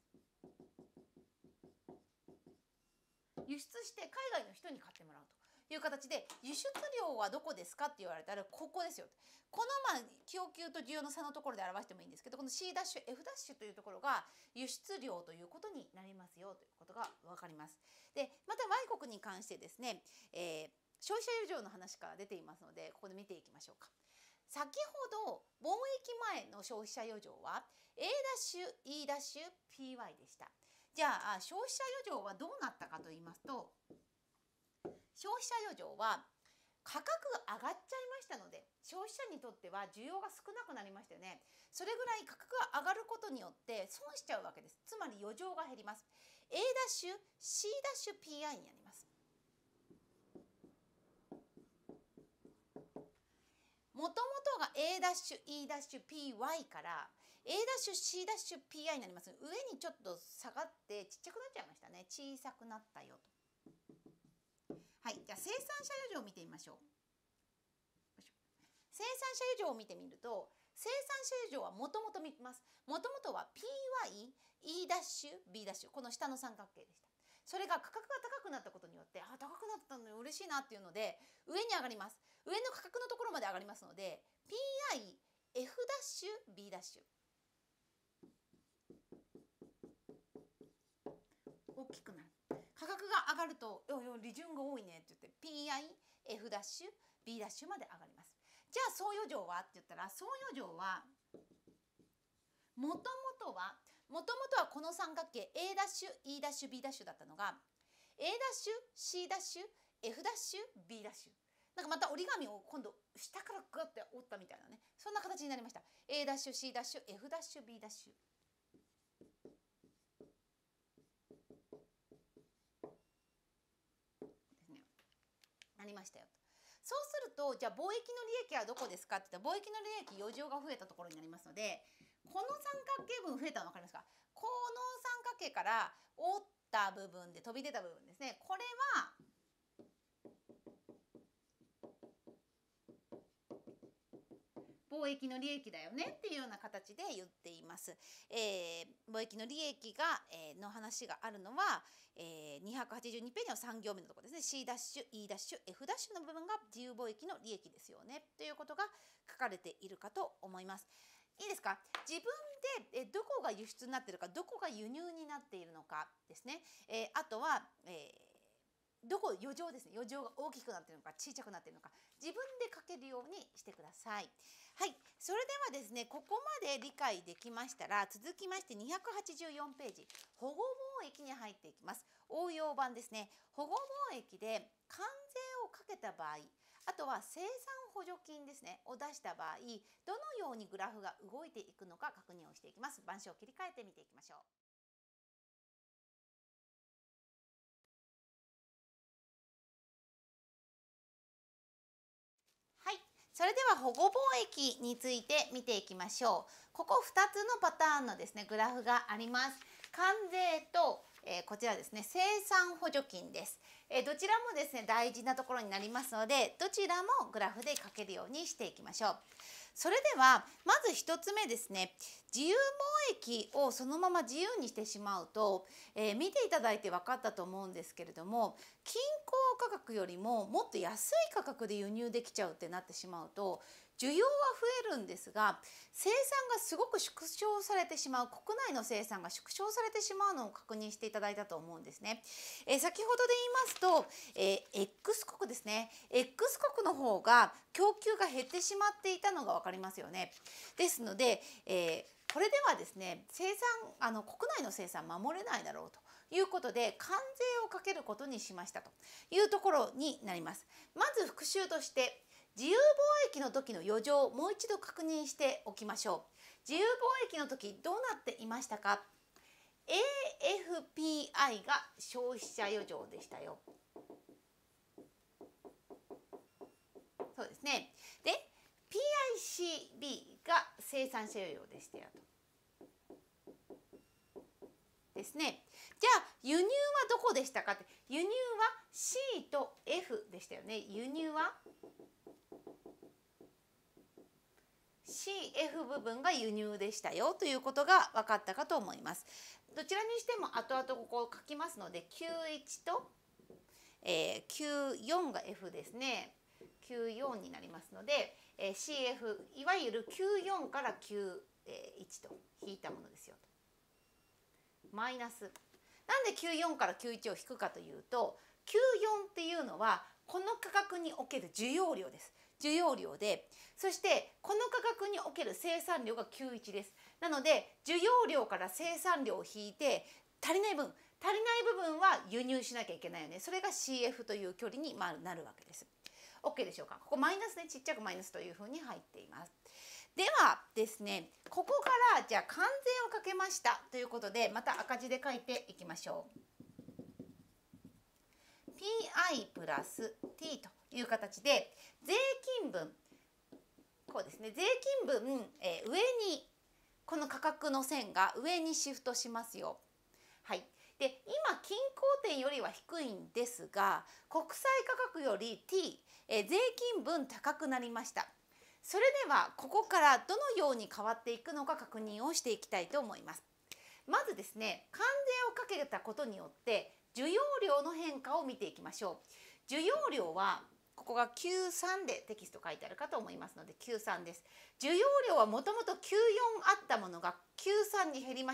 輸出して海外の人に買ってもらうという形で、輸出量はどこですかって言われたらここですよ。このまあ供給と需要の差のところで表してもいいんですけど、この C ダッシュ F ダッシュというところが輸出量ということになりますよということが分かります。でまた Y 国に関してですね、えー、消費者余剰の話から出ていますので、ここで見ていきましょうか。先ほど貿易前の消費者余剰は A ダッシュ E ダッシュ ピーワイ でした。じゃあ消費者余剰はどうなったかと言いますと、消費者余剰は価格が上がっちゃいましたので、消費者にとっては需要が少なくなりましたよね。それぐらい価格が上がることによって損しちゃうわけです。つまり余剰が減ります。 A ダッシュ C ダッシュ ピーアイ になります。もともとが A ダッシュ E ダッシュ ピーワイ から A ダッシュ C ダッシュ ピーアイ になります。上にちょっと下がってちっちゃくなっちゃいましたね。小さくなったよと。はい、じゃあ生産者余剰を見てみましょう。生産者余剰を見てみると、生産者余剰はもともと見ます。もともとは ピーワイ、E ダッシュ B ダッシュ、この下の三角形でした。それが価格が高くなったことによって、あ、高くなったのに嬉しいなっていうので上に上がります。上の価格のところまで上がりますので ピーアイ、F ダッシュ B ダッシュ、 きくなる。価格が上がると、よよ利潤が多いねって言って ピーアイ、F ダッシュ、B ダッシュまで上がります。じゃあ総余剰はって言ったら、総余剰はもともとはもともとはこの三角形 A ダッシュ、E ダッシュ、B ダッシュだったのが A ダッシュ、C ダッシュ、F ダッシュ、B ダッシュ。なんかまた折り紙を今度下からグッて折ったみたいなね、そんな形になりました。 A ダッシュ、C ダッシュ、F ダッシュ、B ダッシュですね、なりましたよと。そうすると、じゃあ貿易の利益はどこですかって言ったら、貿易の利益余剰が増えたところになりますので、この三角形分増えたの分かりますか？この三角形から折った部分で飛び出た部分ですね。これは貿易の利益だよねっていうような形で言っています。えー、貿易の利益が、えー、の話があるのは、えー、にひゃくはちじゅうにページのさん行目のところですね。C ダッシュ、E ダッシュ、F ダッシュの部分が自由貿易の利益ですよねということが書かれているかと思います。いいですか？自分でえどこが輸出になっているか、どこが輸入になっているのかですね。えー、あとは、えーどこ余剰ですね、余剰が大きくなっているのか小さくなっているのか、自分で書けるようにしてください。はい、それではですね、ここまで理解できましたら、続きましてにひゃくはちじゅうよんページ、保護貿易に入っていきます。応用版ですね。保護貿易で関税をかけた場合、あとは生産補助金ですねを出した場合、どのようにグラフが動いていくのか確認をしていきます。板書を切り替えてみていきましょう。はい、それでは保護貿易について見ていきましょう。ここふたつのパターンのですねグラフがあります。関税と、えー、こちらですね生産補助金です。えー、どちらもですね大事なところになりますので、どちらもグラフで書けるようにしていきましょう。それではまずひとつめですね、自由貿易をそのまま自由にしてしまうと、えー、見ていただいて分かったと思うんですけれども、均衡価格よりももっと安い価格で輸入できちゃうってなってしまうと、需要は増えるんですが生産がすごく縮小されてしまう、国内の生産が縮小されてしまうのを確認していただいたと思うんですね。えー、先ほどで言いますと、えー、X 国ですね、 X 国の方が供給が減ってしまっていたのが分かりますよね。ですので、えー、これではですね生産あの国内の生産守れないだろうということで関税をかけることにしましたというところになります。まず復習として自由貿易の時の余剰をもう一度確認しておきましょう。自由貿易の時どうなっていましたか？ エーエフピーアイ が消費者余剰でしたよ。そうですね。で ピーアイシービー が生産者余剰でしたよと。ですね。じゃあ輸入はどこでしたかって、輸入は C と F でしたよね。輸入は シーエフ 部分が輸入でしたよということが分かったかと思います。どちらにしても後々ここを書きますので キューいち と、えー、キューよん が F ですね。キューよんになりますので、えー、シーエフ いわゆる キューよん から キューいち と引いたものですよと。マイナス。なんで キューよん から キューいち を引くかというと、キューよんっていうのはこの価格における需要量です。需要量で、そしてこの価格における生産量がきゅういちです。なので需要量から生産量を引いて足りない分、足りない部分は輸入しなきゃいけないよね。それが シーエフ という距離になるわけです。OK でしょうか。ここマイナスね、ちっちゃくマイナスというふうに入っています。ではですね、ここからじゃあ関税をかけましたということで、また赤字で書いていきましょう。ピーアイ プラス T という形で税金分、こうですね、税金分、えー、上にこの価格の線が上にシフトしますよ。はい。で今均衡点よりは低いんですが、国際価格より T、えー、税金分高くなりました。それではここからどのように変わっていくのか確認をしていきたいと思います。まずですね、関税をかけたことによって需要量の変化を見ていきましょう。需要量はここがきゅうさんでテキスト書いてあるかと思いますのできゅうさんです。需要量はもともときゅうよんあったものがきゅうさんに減りました。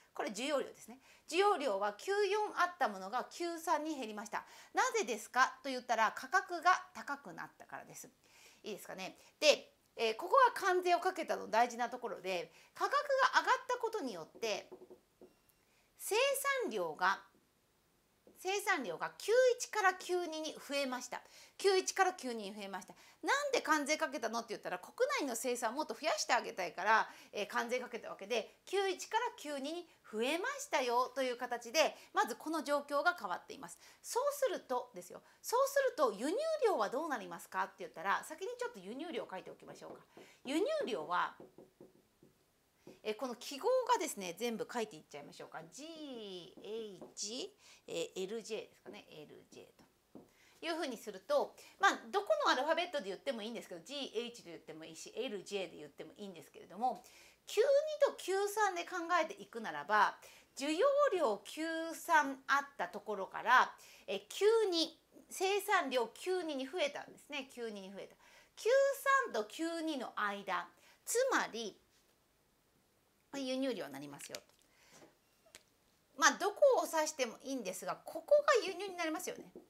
これ需要量ですね。需要量はきゅうじゅうよんあったものがきゅうじゅうさんに減りました。なぜですかと言ったら価格が高くなったからです。いいですかね。で、えー、ここが関税をかけたの大事なところで、価格が上がったことによって生産量が生産量がきゅうじゅういちからきゅうじゅうにに増えました。きゅうじゅういちからきゅうじゅうにに増えました。なんで関税かけたのって言ったら、国内の生産をもっと増やしてあげたいから、えー、関税かけたわけで、きゅうじゅういちからきゅうじゅうにに増えましたよという形で、まずこの状況が変わっています。そうするとですよ、そうすると輸入量はどうなりますかって言ったら、先にちょっと輸入量書いておきましょうか。輸入量はえこの記号がですね、全部書いていっちゃいましょうか。ジーエイチ、えー、エルジェー ですかね。エルジェー というふうにすると、まあどこのアルファベットで言ってもいいんですけど、ジーエイチ で言ってもいいし、エルジェー で言ってもいいんですけれども、きゅうじゅうにときゅうじゅうさんで考えていくならば、需要量きゅうじゅうさんあったところから、えきゅうじゅうに、生産量きゅうじゅうにに増えたんですね。きゅうじゅうにに増えた。きゅうじゅうさんときゅうじゅうにの間、つまり輸入量になりますよと。まあどこを指してもいいんですが、ここが輸入になりますよね。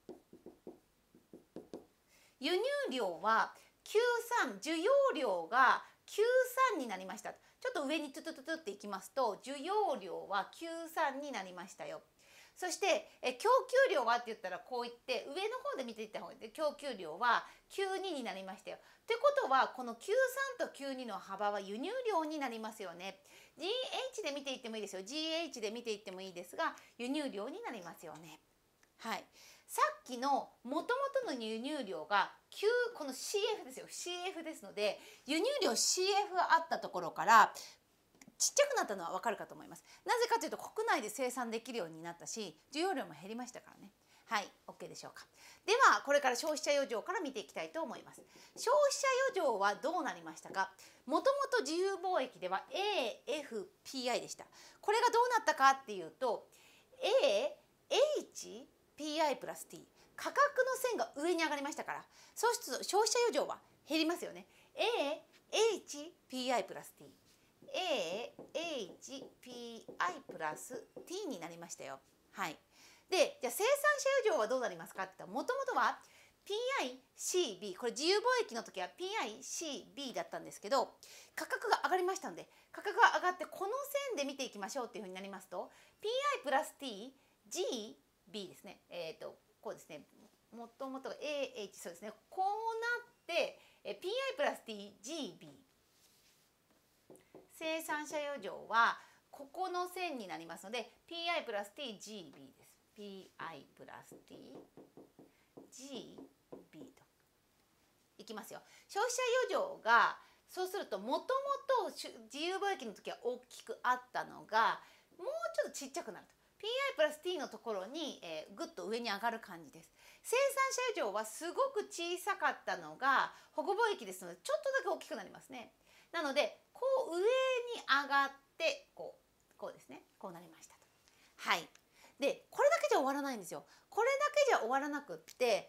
輸入量はきゅうじゅうさん、需要量がきゅうじゅうさんになりました。ちょっと上にトゥトゥトゥトゥっていきますと、需要量はきゅうじゅうさんになりましたよ。そしてえ供給量はって言ったら、こういって上の方で見ていった方がいいで、供給量はきゅうじゅうにになりましたよ。ってことは、このきゅうじゅうさんときゅうじゅうにの幅は輸入量になりますよね。ジーエイチ で見ていってもいいですよ。ジーエイチ で見ていってもいいですが、輸入量になりますよね。はい。さっきのもともとの輸入量がきゅう、この シーエフ ですよ。シーエフ ですので、輸入量 シーエフ があったところからちっちゃくなったのはわかるかと思います。なぜかというと、国内で生産できるようになったし、需要量も減りましたからね。はい、OK でしょうか。ではこれから消費者余剰から見ていきたいと思います。消費者余剰はどうなりましたか。もともと自由貿易では エーエフピーアイ でした。これがどうなったかっていうと、 エーエイチピーアイ プラス T、 価格の線が上に上がりましたから、そうすると消費者余剰は減りますよね。 エーエイチピーアイ プラス T、 エーエイチピーアイ プラス T になりましたよ。はい。で、じゃあ生産者余剰はどうなりますかって言ったら、もともとは ピーアイシービー、 これ自由貿易の時は ピーアイシービー だったんですけど、価格が上がりましたので、価格が上がってこの線で見ていきましょうっていうふうになりますと、 ピーアイ プラス T、 ジービー ですね。えっとこうですね。もともとが エーエイチ、 そうですね。こうなって ピーアイ プラス T、 ジービー、 生産者余剰はここの線になりますので ピーアイ プラス T、ジービー です。ピーアイ プラス T、ジービー といきますよ。消費者余剰がそうすると、もともと自由貿易の時は大きくあったのが、もうちょっとちっちゃくなると。ピーアイ プラス T のところに、えー、ぐっと上に上がる感じです。生産者余剰はすごく小さかったのが保護貿易ですので、ちょっとだけ大きくなりますね。なのでこう上に上がってこうこうですね、こうなりましたと。はい。でこれだけじゃ終わらないんですよ。これだけじゃ終わらなくって、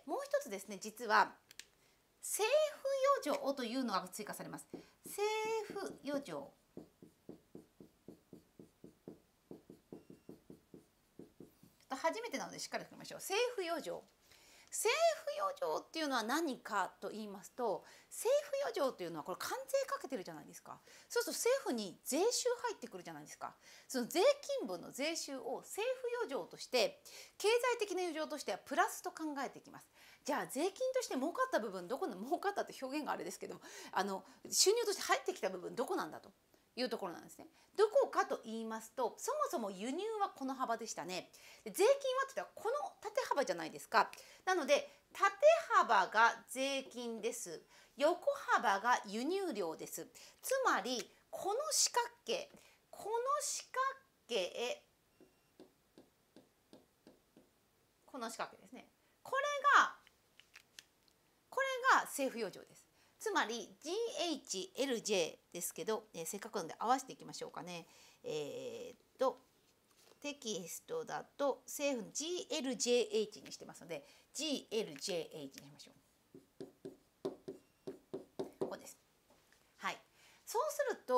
もう一つですね、実は政府余剰というのが追加されます。政府余剰。初めてなのでしっかり書きましょう。政府余剰。政府余剰っていうのは何かと言いますと、政府余剰というのはこれ関税かけてるじゃないですか。そうすると政府に税収入ってくるじゃないですか。その税金分の税収を政府余剰として、経済的な余剰としてはプラスと考えていきます。じゃあ税金として儲かった部分どこで儲かったって表現があれですけど、あの収入として入ってきた部分どこなんだというところなんですね。どこかと言いますと、そもそも輸入はこの幅でしたね。で税金はって言ったらこの縦幅じゃないですか。なので縦幅が税金です。横幅が輸入量です。つまりこの四角形、この四角形、この四角形ですね。これがこれが政府余剰です。つまり ジーエイチエルジェー ですけど、えー、せっかくなので合わせていきましょうかね。えー、っとテキストだと政府 ジーエルジェーエイチ にしてますので ジーエルジェーエイチ にしましょう。ここです。はい。そうすると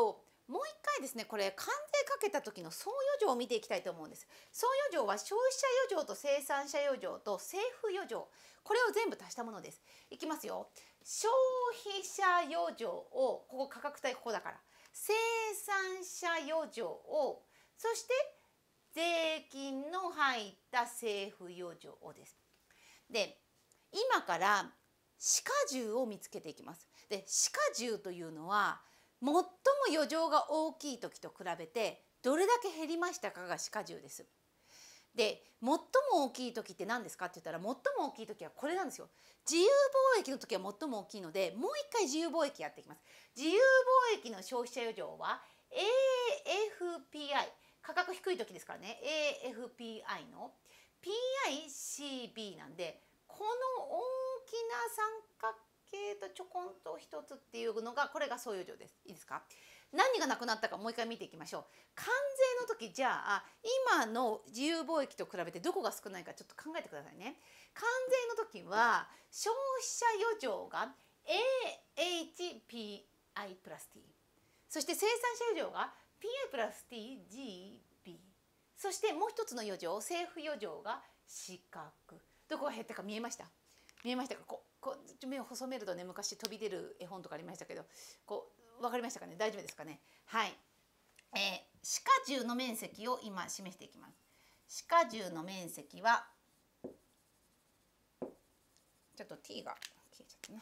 もう一回ですね、これ関税かけた時の総余剰を見ていきたいと思うんです。総余剰は消費者余剰と生産者余剰と政府余剰、これを全部足したものです。いきますよ。消費者余剰を、ここ価格帯ここだから、生産者余剰を、そして税金の入った政府余剰をです。で、今から歯科重を見つけていきます。で、歯科重というのは最も余剰が大きい時と比べてどれだけ減りましたかが歯科重です。で、最も大きい時って何ですかって言ったら、最も大きい時はこれなんですよ。自由貿易の時は最も大きいので、もう一回自由貿易やっていきます。自由貿易の消費者余剰は エーエフピーアイ、 価格低い時ですからね、 エーエフピーアイ の ピーアイシービー なんで、この大きな三角形とちょこんと一つっていうのが、これが総余剰です。いいですか。何がなくなったかもう一回見ていきましょう。関税の時、じゃあ今の自由貿易と比べてどこが少ないかちょっと考えてくださいね。関税の時は消費者余剰が エーエイチピーアイ プラス T、 そして生産者余剰が ピーアイ プラス ティージービー、 そしてもう一つの余剰、政府余剰が四角。どこが減ったか見えました？見えましたか？こうこう目を細めるとね、昔飛び出る絵本とかありましたけど、こう分かりましたかね？大丈夫ですかね？はい、えー、歯科重の面積を今示していきます。歯科重の面積はちょっと T が消えちゃったな。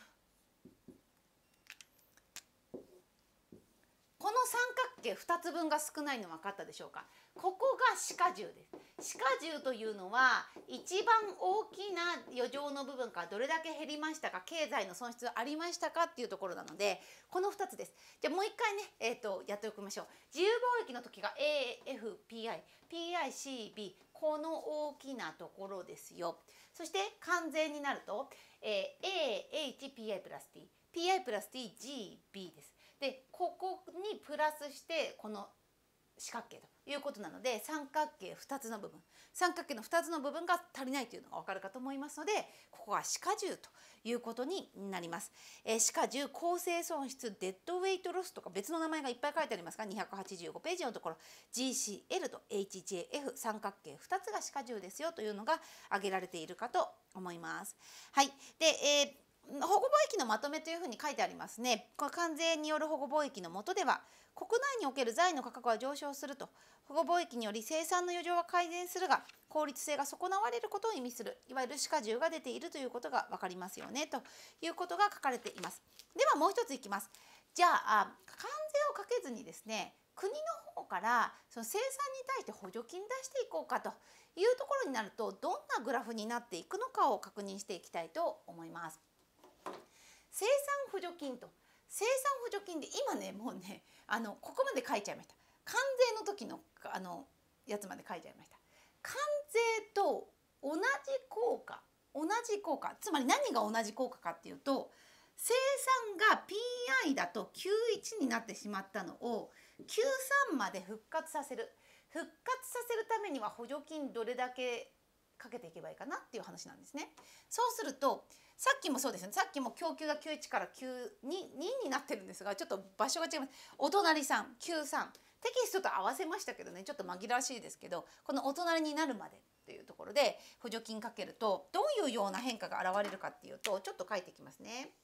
この三角形ふたつぶんが少ないの分かったでしょうか。ここが歯科重です。歯科重というのは一番大きな余剰の部分からどれだけ減りましたか、経済の損失ありましたかっていうところなので、このふたつです。じゃあもう一回ね、えー、とやっておきましょう。自由貿易の時が エーエフピーアイ、ピーアイシービー、 この大きなところですよ。そして関税になると、えー、エーエイチピーアイ プラス T、 ピーアイ プラス ティージービー です。で、ここにプラスしてこの四角形ということなので、三角形ふたつの部分、三角形のふたつの部分が足りないというのが分かるかと思いますので、ここは歯科重ということになります。えー、歯科重構成損失デッドウェイトロスとか別の名前がいっぱい書いてありますが、にひゃくはちじゅうごページのところ ジーシーエル と エイチジェーエフ 三角形ふたつが歯科重ですよというのが挙げられているかと思います。はい。で、えー保護貿易のまとめというふうに書いてありますね。この関税による保護貿易の下では、国内における財の価格は上昇すると、保護貿易により生産の余剰は改善するが効率性が損なわれることを意味する、いわゆる歯科重が出ているということが分かりますよねということが書かれています。ではもう一ついきます。じゃあ関税をかけずにですね、国の方からその生産に対して補助金出していこうかというところになると、どんなグラフになっていくのかを確認していきたいと思います。生産補助金と、生産補助金で今ね、もうね、あのここまで書いちゃいました。関税の時のあのやつまで書いちゃいました。関税と同じ効果、同じ効果、つまり何が同じ効果かっていうと、生産が ピーアイ だときゅうじゅういちになってしまったのをきゅうじゅうさんまで復活させる。復活させるためには補助金どれだけかけていけばいいかなっていう話なんですね。そうするとさっきもそうですね、さっきも供給がきゅうじゅういちからきゅうにになってるんですが、ちょっと場所が違います。お隣さんきゅうじゅうさん、テキストと合わせましたけどね、ちょっと紛らわしいですけど、このお隣になるまでっていうところで補助金かけるとどういうような変化が現れるかっていうと、ちょっと書いていきますね。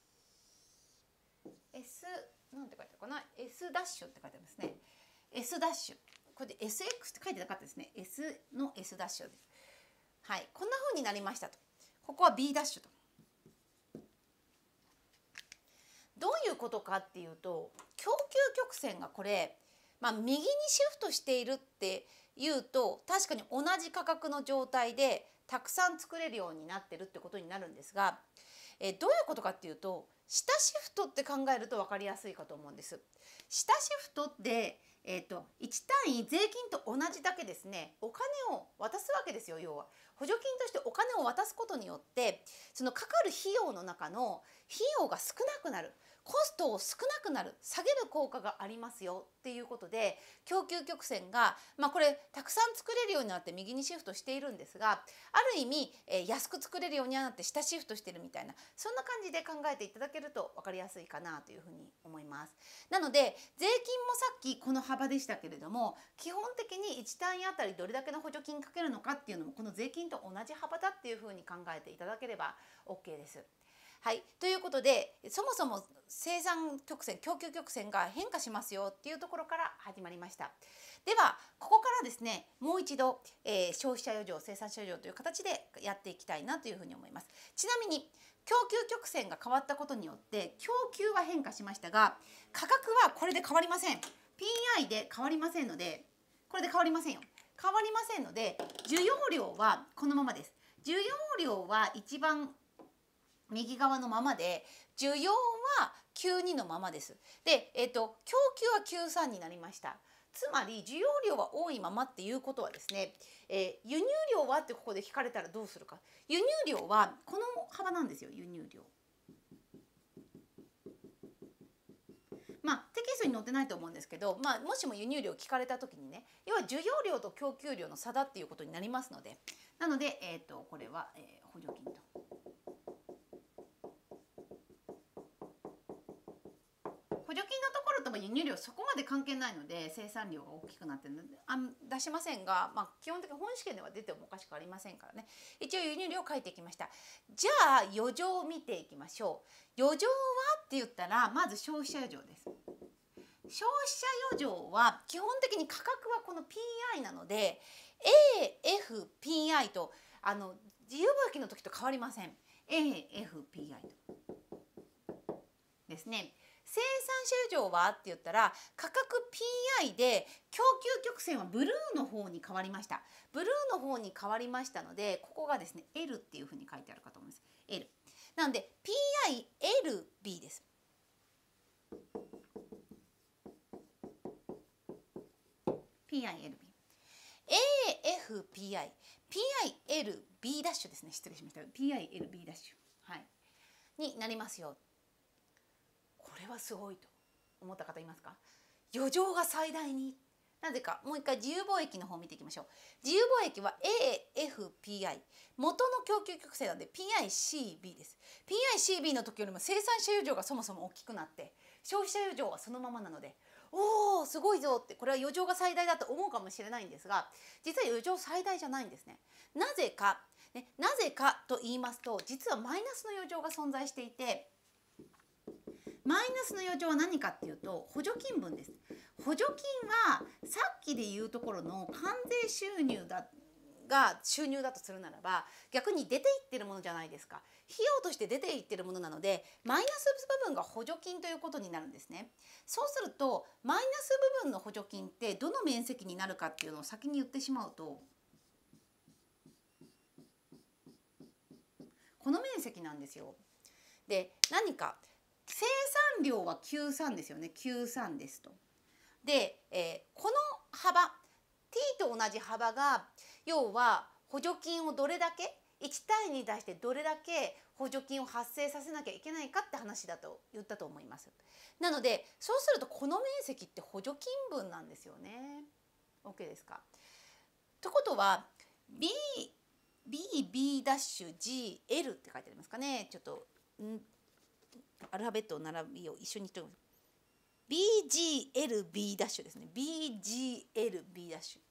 S なんて書いてあるかな、 S ダッシュって書いてありますね。 S ダッシュ、これで エスエックス って書いてなかったですね。 S の S ダッシュです。はい、こんな風になりましたと。ここは B ダッシュと。どういうことかっていうと、供給曲線がこれ、まあ、右にシフトしているっていうと確かに同じ価格の状態でたくさん作れるようになってるってことになるんですが、えどういうことかっていうと、下シフトって考えると分かりやすいかと思うんです。下シフトってえー、といち単位税金と同じだけですね、お金を渡すわけですよ。要は補助金としてお金を渡すことによって、そのかかる費用の中の費用が少なくなる。 コストを少なくなる、下げる効果がありますよっていうことで、供給曲線が、まあ、これたくさん作れるようになって右にシフトしているんですが、ある意味、えー、安く作れるようになって下シフトしてるみたいな、そんな感じで考えていただけると分かりやすいかなというふうに思います。なので税金もさっきこの幅でしたけれども、基本的にいち単位あたりどれだけの補助金かけるのかっていうのもこの税金と同じ幅だっていうふうに考えていただければ OK です。はい、ということで、そもそも生産曲線、供給曲線が変化しますよっていうところから始まりました。ではここからですね、もう一度、えー、消費者余剰、生産者余剰という形でやっていきたいなというふうに思います。ちなみに供給曲線が変わったことによって供給は変化しましたが、価格はこれで変わりません。 ピーアイ で変わりませんので、これで変わりませんよ。変わりませんので、需要量はこのままです。需要量は一番右側のままで、需要はきゅうじゅうにのままです。で、えーと、供給はきゅうじゅうさんになりました。つまり需要量は多いままっていうことはですね、えー、輸入量はってここで聞かれたらどうするか。輸入量はこの幅なんですよ、輸入量。まあ、テキストに載ってないと思うんですけど、まあ、もしも輸入量聞かれた時にね、要は需要量と供給量の差だっていうことになりますので、なので、えーと、これは、えー、補助金と。補助金のところとも輸入量そこまで関係ないので、生産量が大きくなってあ出しませんが、まあ、基本的に本試験では出てもおかしくありませんからね。一応輸入量書いてきました。じゃあ余剰を見ていきましょう。余剰はって言ったらまず消費者余剰です。消費者余剰は基本的に価格はこの ピーアイ なので エーエフピーアイ とあの自由貿易の時と変わりません。 エーエフピーアイ とですね。生産者余剰はって言ったら価格 ピーアイ で供給曲線はブルーの方に変わりました。ブルーの方に変わりましたので、ここがですね エル っていうふうに書いてあるかと思います。 エル なので ピーアイエルビー です。ピーアイエルビー、 エーエフピーアイ、 ピーアイエルビー ダッシュですね、失礼しました。 ピーアイエルビー ダッシュ、はい、になりますよ。これはすごいと思った方いますか？余剰が最大に。なぜか、もう一回自由貿易の方を見ていきましょう。自由貿易は エーエフピーアイ、 元の供給曲線なんで ピーアイシービー です。 ピーアイシービー の時よりも生産者余剰がそもそも大きくなって消費者余剰はそのままなので、おーすごいぞって、これは余剰が最大だと思うかもしれないんですが、実は余剰最大じゃないんですね。なぜか、ね、なぜかと言いますと、実はマイナスの余剰が存在していて、マイナスの余剰は何かっていうと補助金分です。補助金はさっきで言うところの関税収入だが収入だとするならば、逆に出ていってるものじゃないですか。費用として出ていってるものなので、マイナス部分が補助金ということになるんですね。そうするとマイナス部分の補助金ってどの面積になるかっていうのを先に言ってしまうと、この面積なんですよ。で、何か生産量はきゅうじゅうさんですよね。きゅうじゅうさんですと。で、えー、この幅 T と同じ幅が、要は補助金をどれだけいち単位に対してどれだけ補助金を発生させなきゃいけないかって話だと言ったと思います。なのでそうするとこの面積って補助金分なんですよね。 OK ですか。ということは B B B ダッシュ G L って書いてありますかね。ちょっとんアルファベットの並びを一緒に言って ビージーエルビー ダッシュですね。 ビージーエルビー ダッシュ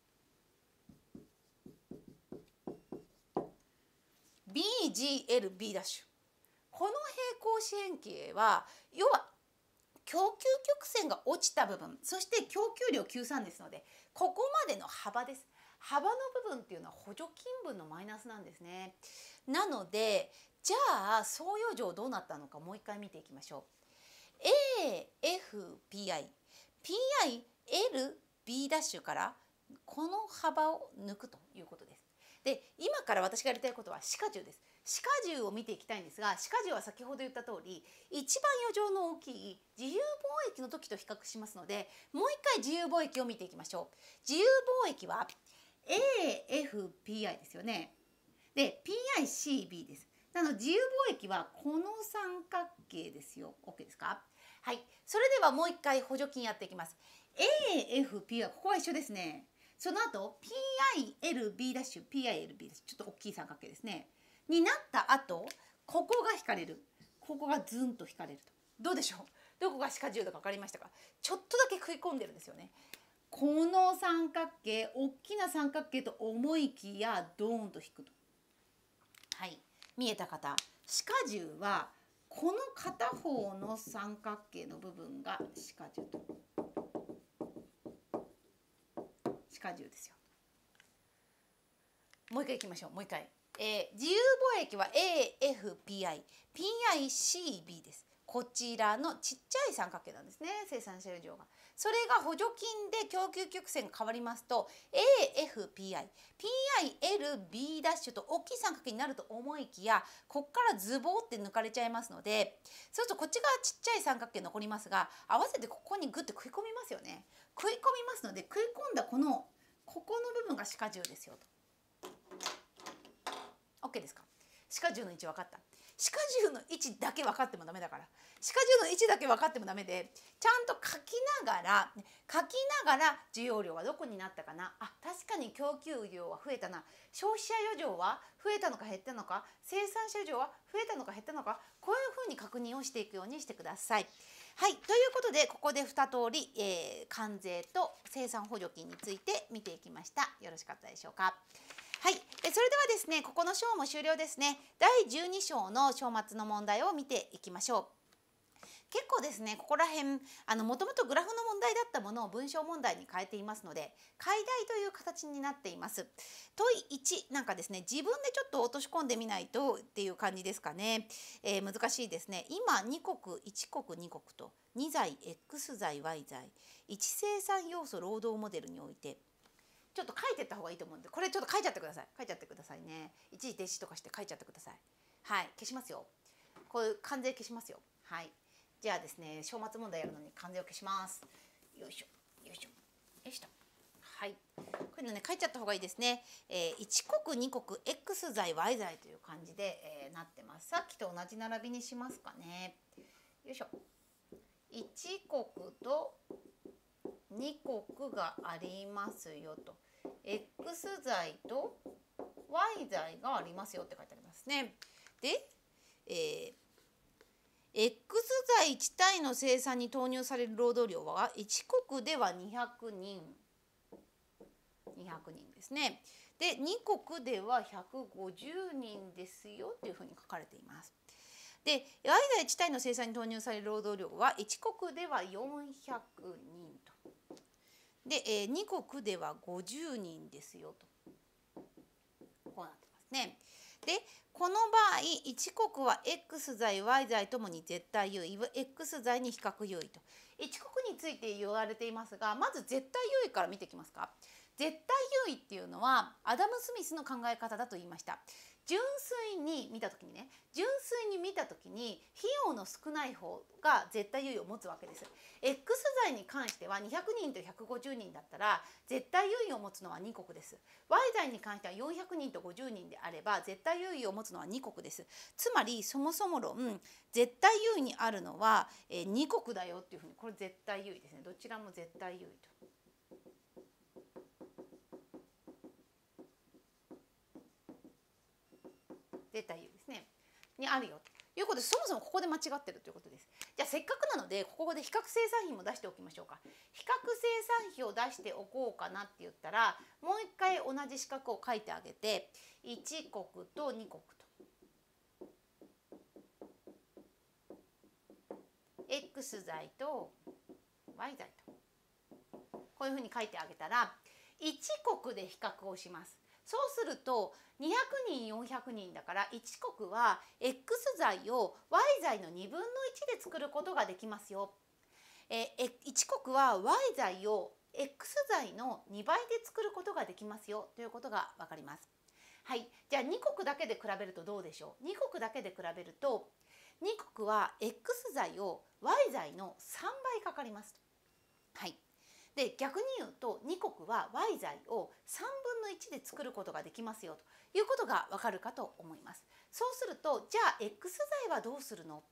ビージーエルビー ダッシュ、この平行四辺形は要は供給曲線が落ちた部分、そして供給量きゅうじゅうさんですので、ここまでの幅です。幅の部分っていうのは補助金分のマイナスなんですね。なのでじゃあ総余剰どうなったのかもう一回見ていきましょう。 エーエフピーアイ、ピーアイエルビー ダッシュからこの幅を抜くということです。で、今から私がやりたいことは歯荷重です。歯荷重を見ていきたいんですが、歯荷重は先ほど言った通り一番余剰の大きい自由貿易の時と比較しますので、もう一回自由貿易を見ていきましょう。自由貿易は エーエフピーアイ ですよね。で ピーアイシービー です。 なので自由貿易はこの三角形ですよ。 OK ですか？はい、それではもう一回補助金やっていきます。 エーエフピー はここは一緒ですね。その後 ピーアイエルビー ダッシュ ピーアイエルビー です。ちょっと大きい三角形ですねになった後、ここが引かれる、ここがズンと引かれると。どうでしょう？どこが歯荷重度か分かりましたか？ちょっとだけ食い込んでるんですよね。この三角形、大きな三角形と思いきやドーンと引くと。はい、見えた方、歯荷重はこの片方の三角形の部分が歯荷重と。歯荷重ですよ。もう一回いきましょう。もう一回。えー、自由貿易は エーエフピーアイ、ピーアイシービー です。こちらのちっちゃい三角形なんですね、生産者余剰が。それが補助金で供給曲線が変わりますと エーエフピーアイ、ピーアイエルビー ダッシュと大きい三角形になると思いきや、ここからズボーって抜かれちゃいますので、そうするとこっち側ちっちゃい三角形残りますが、合わせてここにグッと食い込みますよね。食い込みますので、食い込んだこのここの部分が歯荷重ですよと。OK ですか？歯荷重の位置分かった？歯荷重の位置だけ分かってもダメだから。歯荷重の位置だけ分かってもダメで、ちゃんと書きながら書きながら需要量はどこになったかな、あ、確かに供給量は増えたな、消費者余剰は増えたのか減ったのか、生産者余剰は増えたのか減ったのか、こういうふうに確認をしていくようにしてください。はい、ということでここでに通り、えー、関税と生産補助金について見ていきました。よろしかったでしょうか？はい、えそれではですね、ここの章も終了ですね。だいじゅうに章の章末の問題を見ていきましょう。結構ですね、ここら辺あのもともとグラフの問題だったものを文章問題に変えていますので、解題という形になっています。問いいちなんかですね、自分でちょっと落とし込んでみないとっていう感じですかね。えー、難しいですね。今に国いち国に国とに財 X 財 Y 財いち生産要素労働モデルにおいて、ちょっと書いてった方がいいと思うんで、これちょっと書いちゃってください。書いちゃってくださいね。一時停止とかして書いちゃってください。はい、消しますよ。こういう関税消しますよ。はい。じゃあですね、章末問題やるのに関税を消します。よいしょ、よいしょ、よいしょ。はい。こういうのね、書いちゃった方がいいですね。えー、いち国に国 X 財 Y 財という感じで、えー、なってます。さっきと同じ並びにしますかね。よいしょ。いち国とに国がありますよと。X 財と Y 財がありますよって書いてありますね。で、えー、X 財いち単位の生産に投入される労働量はいち国ではにひゃくにん。にひゃくにんですね。で、に国ではひゃくごじゅうにんですよというふうに書かれています。で、Y 財いち単位の生産に投入される労働量はいち国ではよんひゃくにんと。で、えー、に国ではごじゅうにんですよと。こうなってますね。で、この場合いち国は X 財 Y 財ともに絶対優位、X 財に比較優位と。いち国について言われていますが、まず絶対優位から見ていきますか。絶対優位っていうのはアダム・スミスの考え方だと言いました。純粋に見た時にね、純粋に見た時に費用の少ない方が絶対優位を持つわけです。X 財に関してはにひゃくにんとひゃくごじゅうにんだったら絶対優位を持つのはに国です。Y 財に関してはよんひゃくにんとごじゅうにんであれば絶対優位を持つのはに国です。つまりそもそも論絶対優位にあるのはに国だよっていうふうに、これ絶対優位ですね。どちらも絶対優位と。絶対優位ですね。にあるよということで、そもそもここで間違ってるということです。じゃあせっかくなのでここで比較生産費も出しておきましょうか。比較生産費を出しておこうかなって言ったら、もう一回同じ四角を書いてあげて、いち国とに国と X 財と Y 財とこういうふうに書いてあげたら、いち国で比較をします。そうするとにひゃくにんよんひゃくにんだからいち国は X 財を Y 財のにぶんのいちで作ることができますよ。えいち国は Y 財を X 財のにばいで作ることができますよということが分かります。はい、じゃあに国だけで比べるとどうでしょう。に国だけで比べるとに国は X 財を Y 財のさんばいかかります。はい。 で逆に言うとに国は y 剤をさんぶんのいちで作ることができますよということがわかるかと思います。そうするとじゃあ X 剤はどうするの？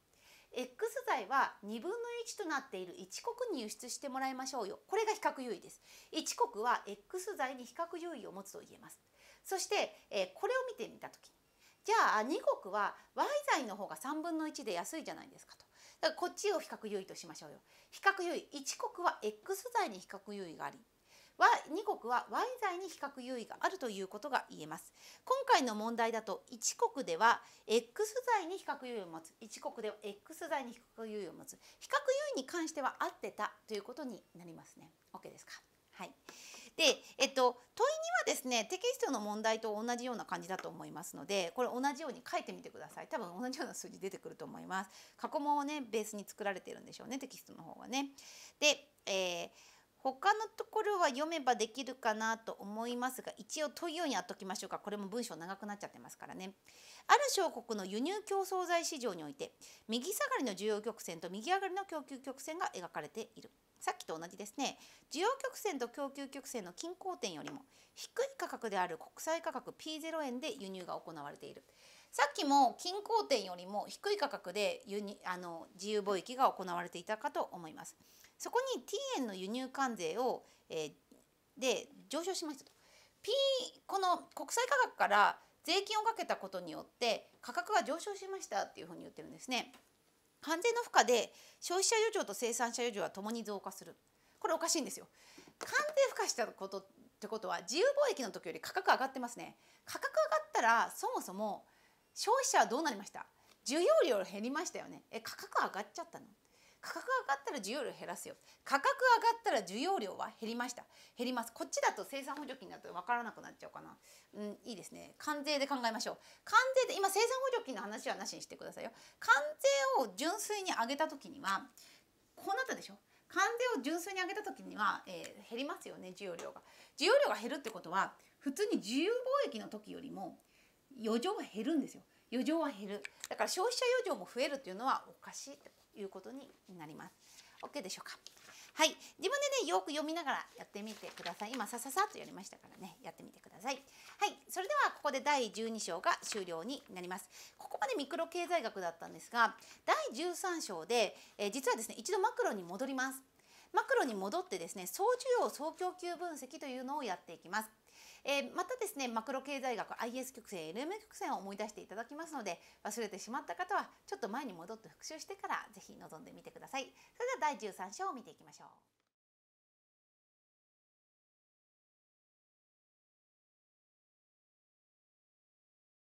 X 剤はにぶんのいちとなっているいち国に輸出してもらいましょうよ。これが比較優位です。いち国は X 剤に比較優位を持つと言えます。そして、えー、これを見てみたときに、じゃあに国は Y 剤の方がさんぶんのいちで安いじゃないですかと。だからこっちを比較優位としましょうよ。比較優位、いち国は X 剤に比較優位があり、に国は Y 剤に比較優位があるということが言えます。今回の問題だといち国では X 剤に比較優位を持つ、いち国では X 剤に比較優位を持つ、比較優位に関しては合ってたということになりますね。 OK ですか。はい。で、えっと、問いにはですねテキストの問題と同じような感じだと思いますので、これ同じように書いてみてください。多分同じような数字出てくると思います。過去問をねベースに作られてるんでしょうね、テキストの方はね。で、えー他のところは読めばできるかなと思いますが、一応問いようにやっときましょうか。これも文章長くなっちゃってますからね。ある小国の輸入競争剤市場において右下がりの需要曲線と右上がりの供給曲線が描かれている。さっきと同じですね。需要曲線と供給曲線の均衡点よりも低い価格である国際価格 ピーゼロ 円で輸入が行われている。さっきも均衡点よりも低い価格で輸入あの自由貿易が行われていたかと思います。そこに T 円の輸入関税を、えー、で上昇しましたと。P この国際価格から税金をかけたことによって価格が上昇しましたっていうふうに言ってるんですね。関税の付加で消費者余剰と生産者余剰はともに増加する。これおかしいんですよ。関税付加したことってことは自由貿易の時より価格上がってますね。価格上がったらそもそも消費者はどうなりました？需要量減りましたよね。え、価格上がっちゃったの？価格上がったら需要量減らすよ。価格上がったら需要量は減りました。減ります。こっちだと生産補助金だと分からなくなっちゃうかな。うん、いいですね。関税で考えましょう。関税で今生産補助金の話はなしにしてくださいよ。関税を純粋に上げた時にはこうなったでしょ。関税を純粋に上げた時には、えー、減りますよね、需要量が。需要量が減るってことは普通に自由貿易の時よりも余剰は減るんですよ。余剰は減る。だから消費者余剰も増えるっていうのはおかしいということになります。 OK でしょうか。はい、自分でねよく読みながらやってみてください。今さささっとやりましたからね、やってみてください。はい、それではここでだいじゅうに章が終了になります。ここまでミクロ経済学だったんですが、だいじゅうさん章で、えー、実はですね一度マクロに戻ります。マクロに戻ってですね総需要総供給分析というのをやっていきます。えー、またですねマクロ経済学 アイエス 曲線 エルエム 曲線を思い出していただきますので、忘れてしまった方はちょっと前に戻って復習してからぜひ臨んでみてください。それではだいじゅうさん章を見ていきましょう。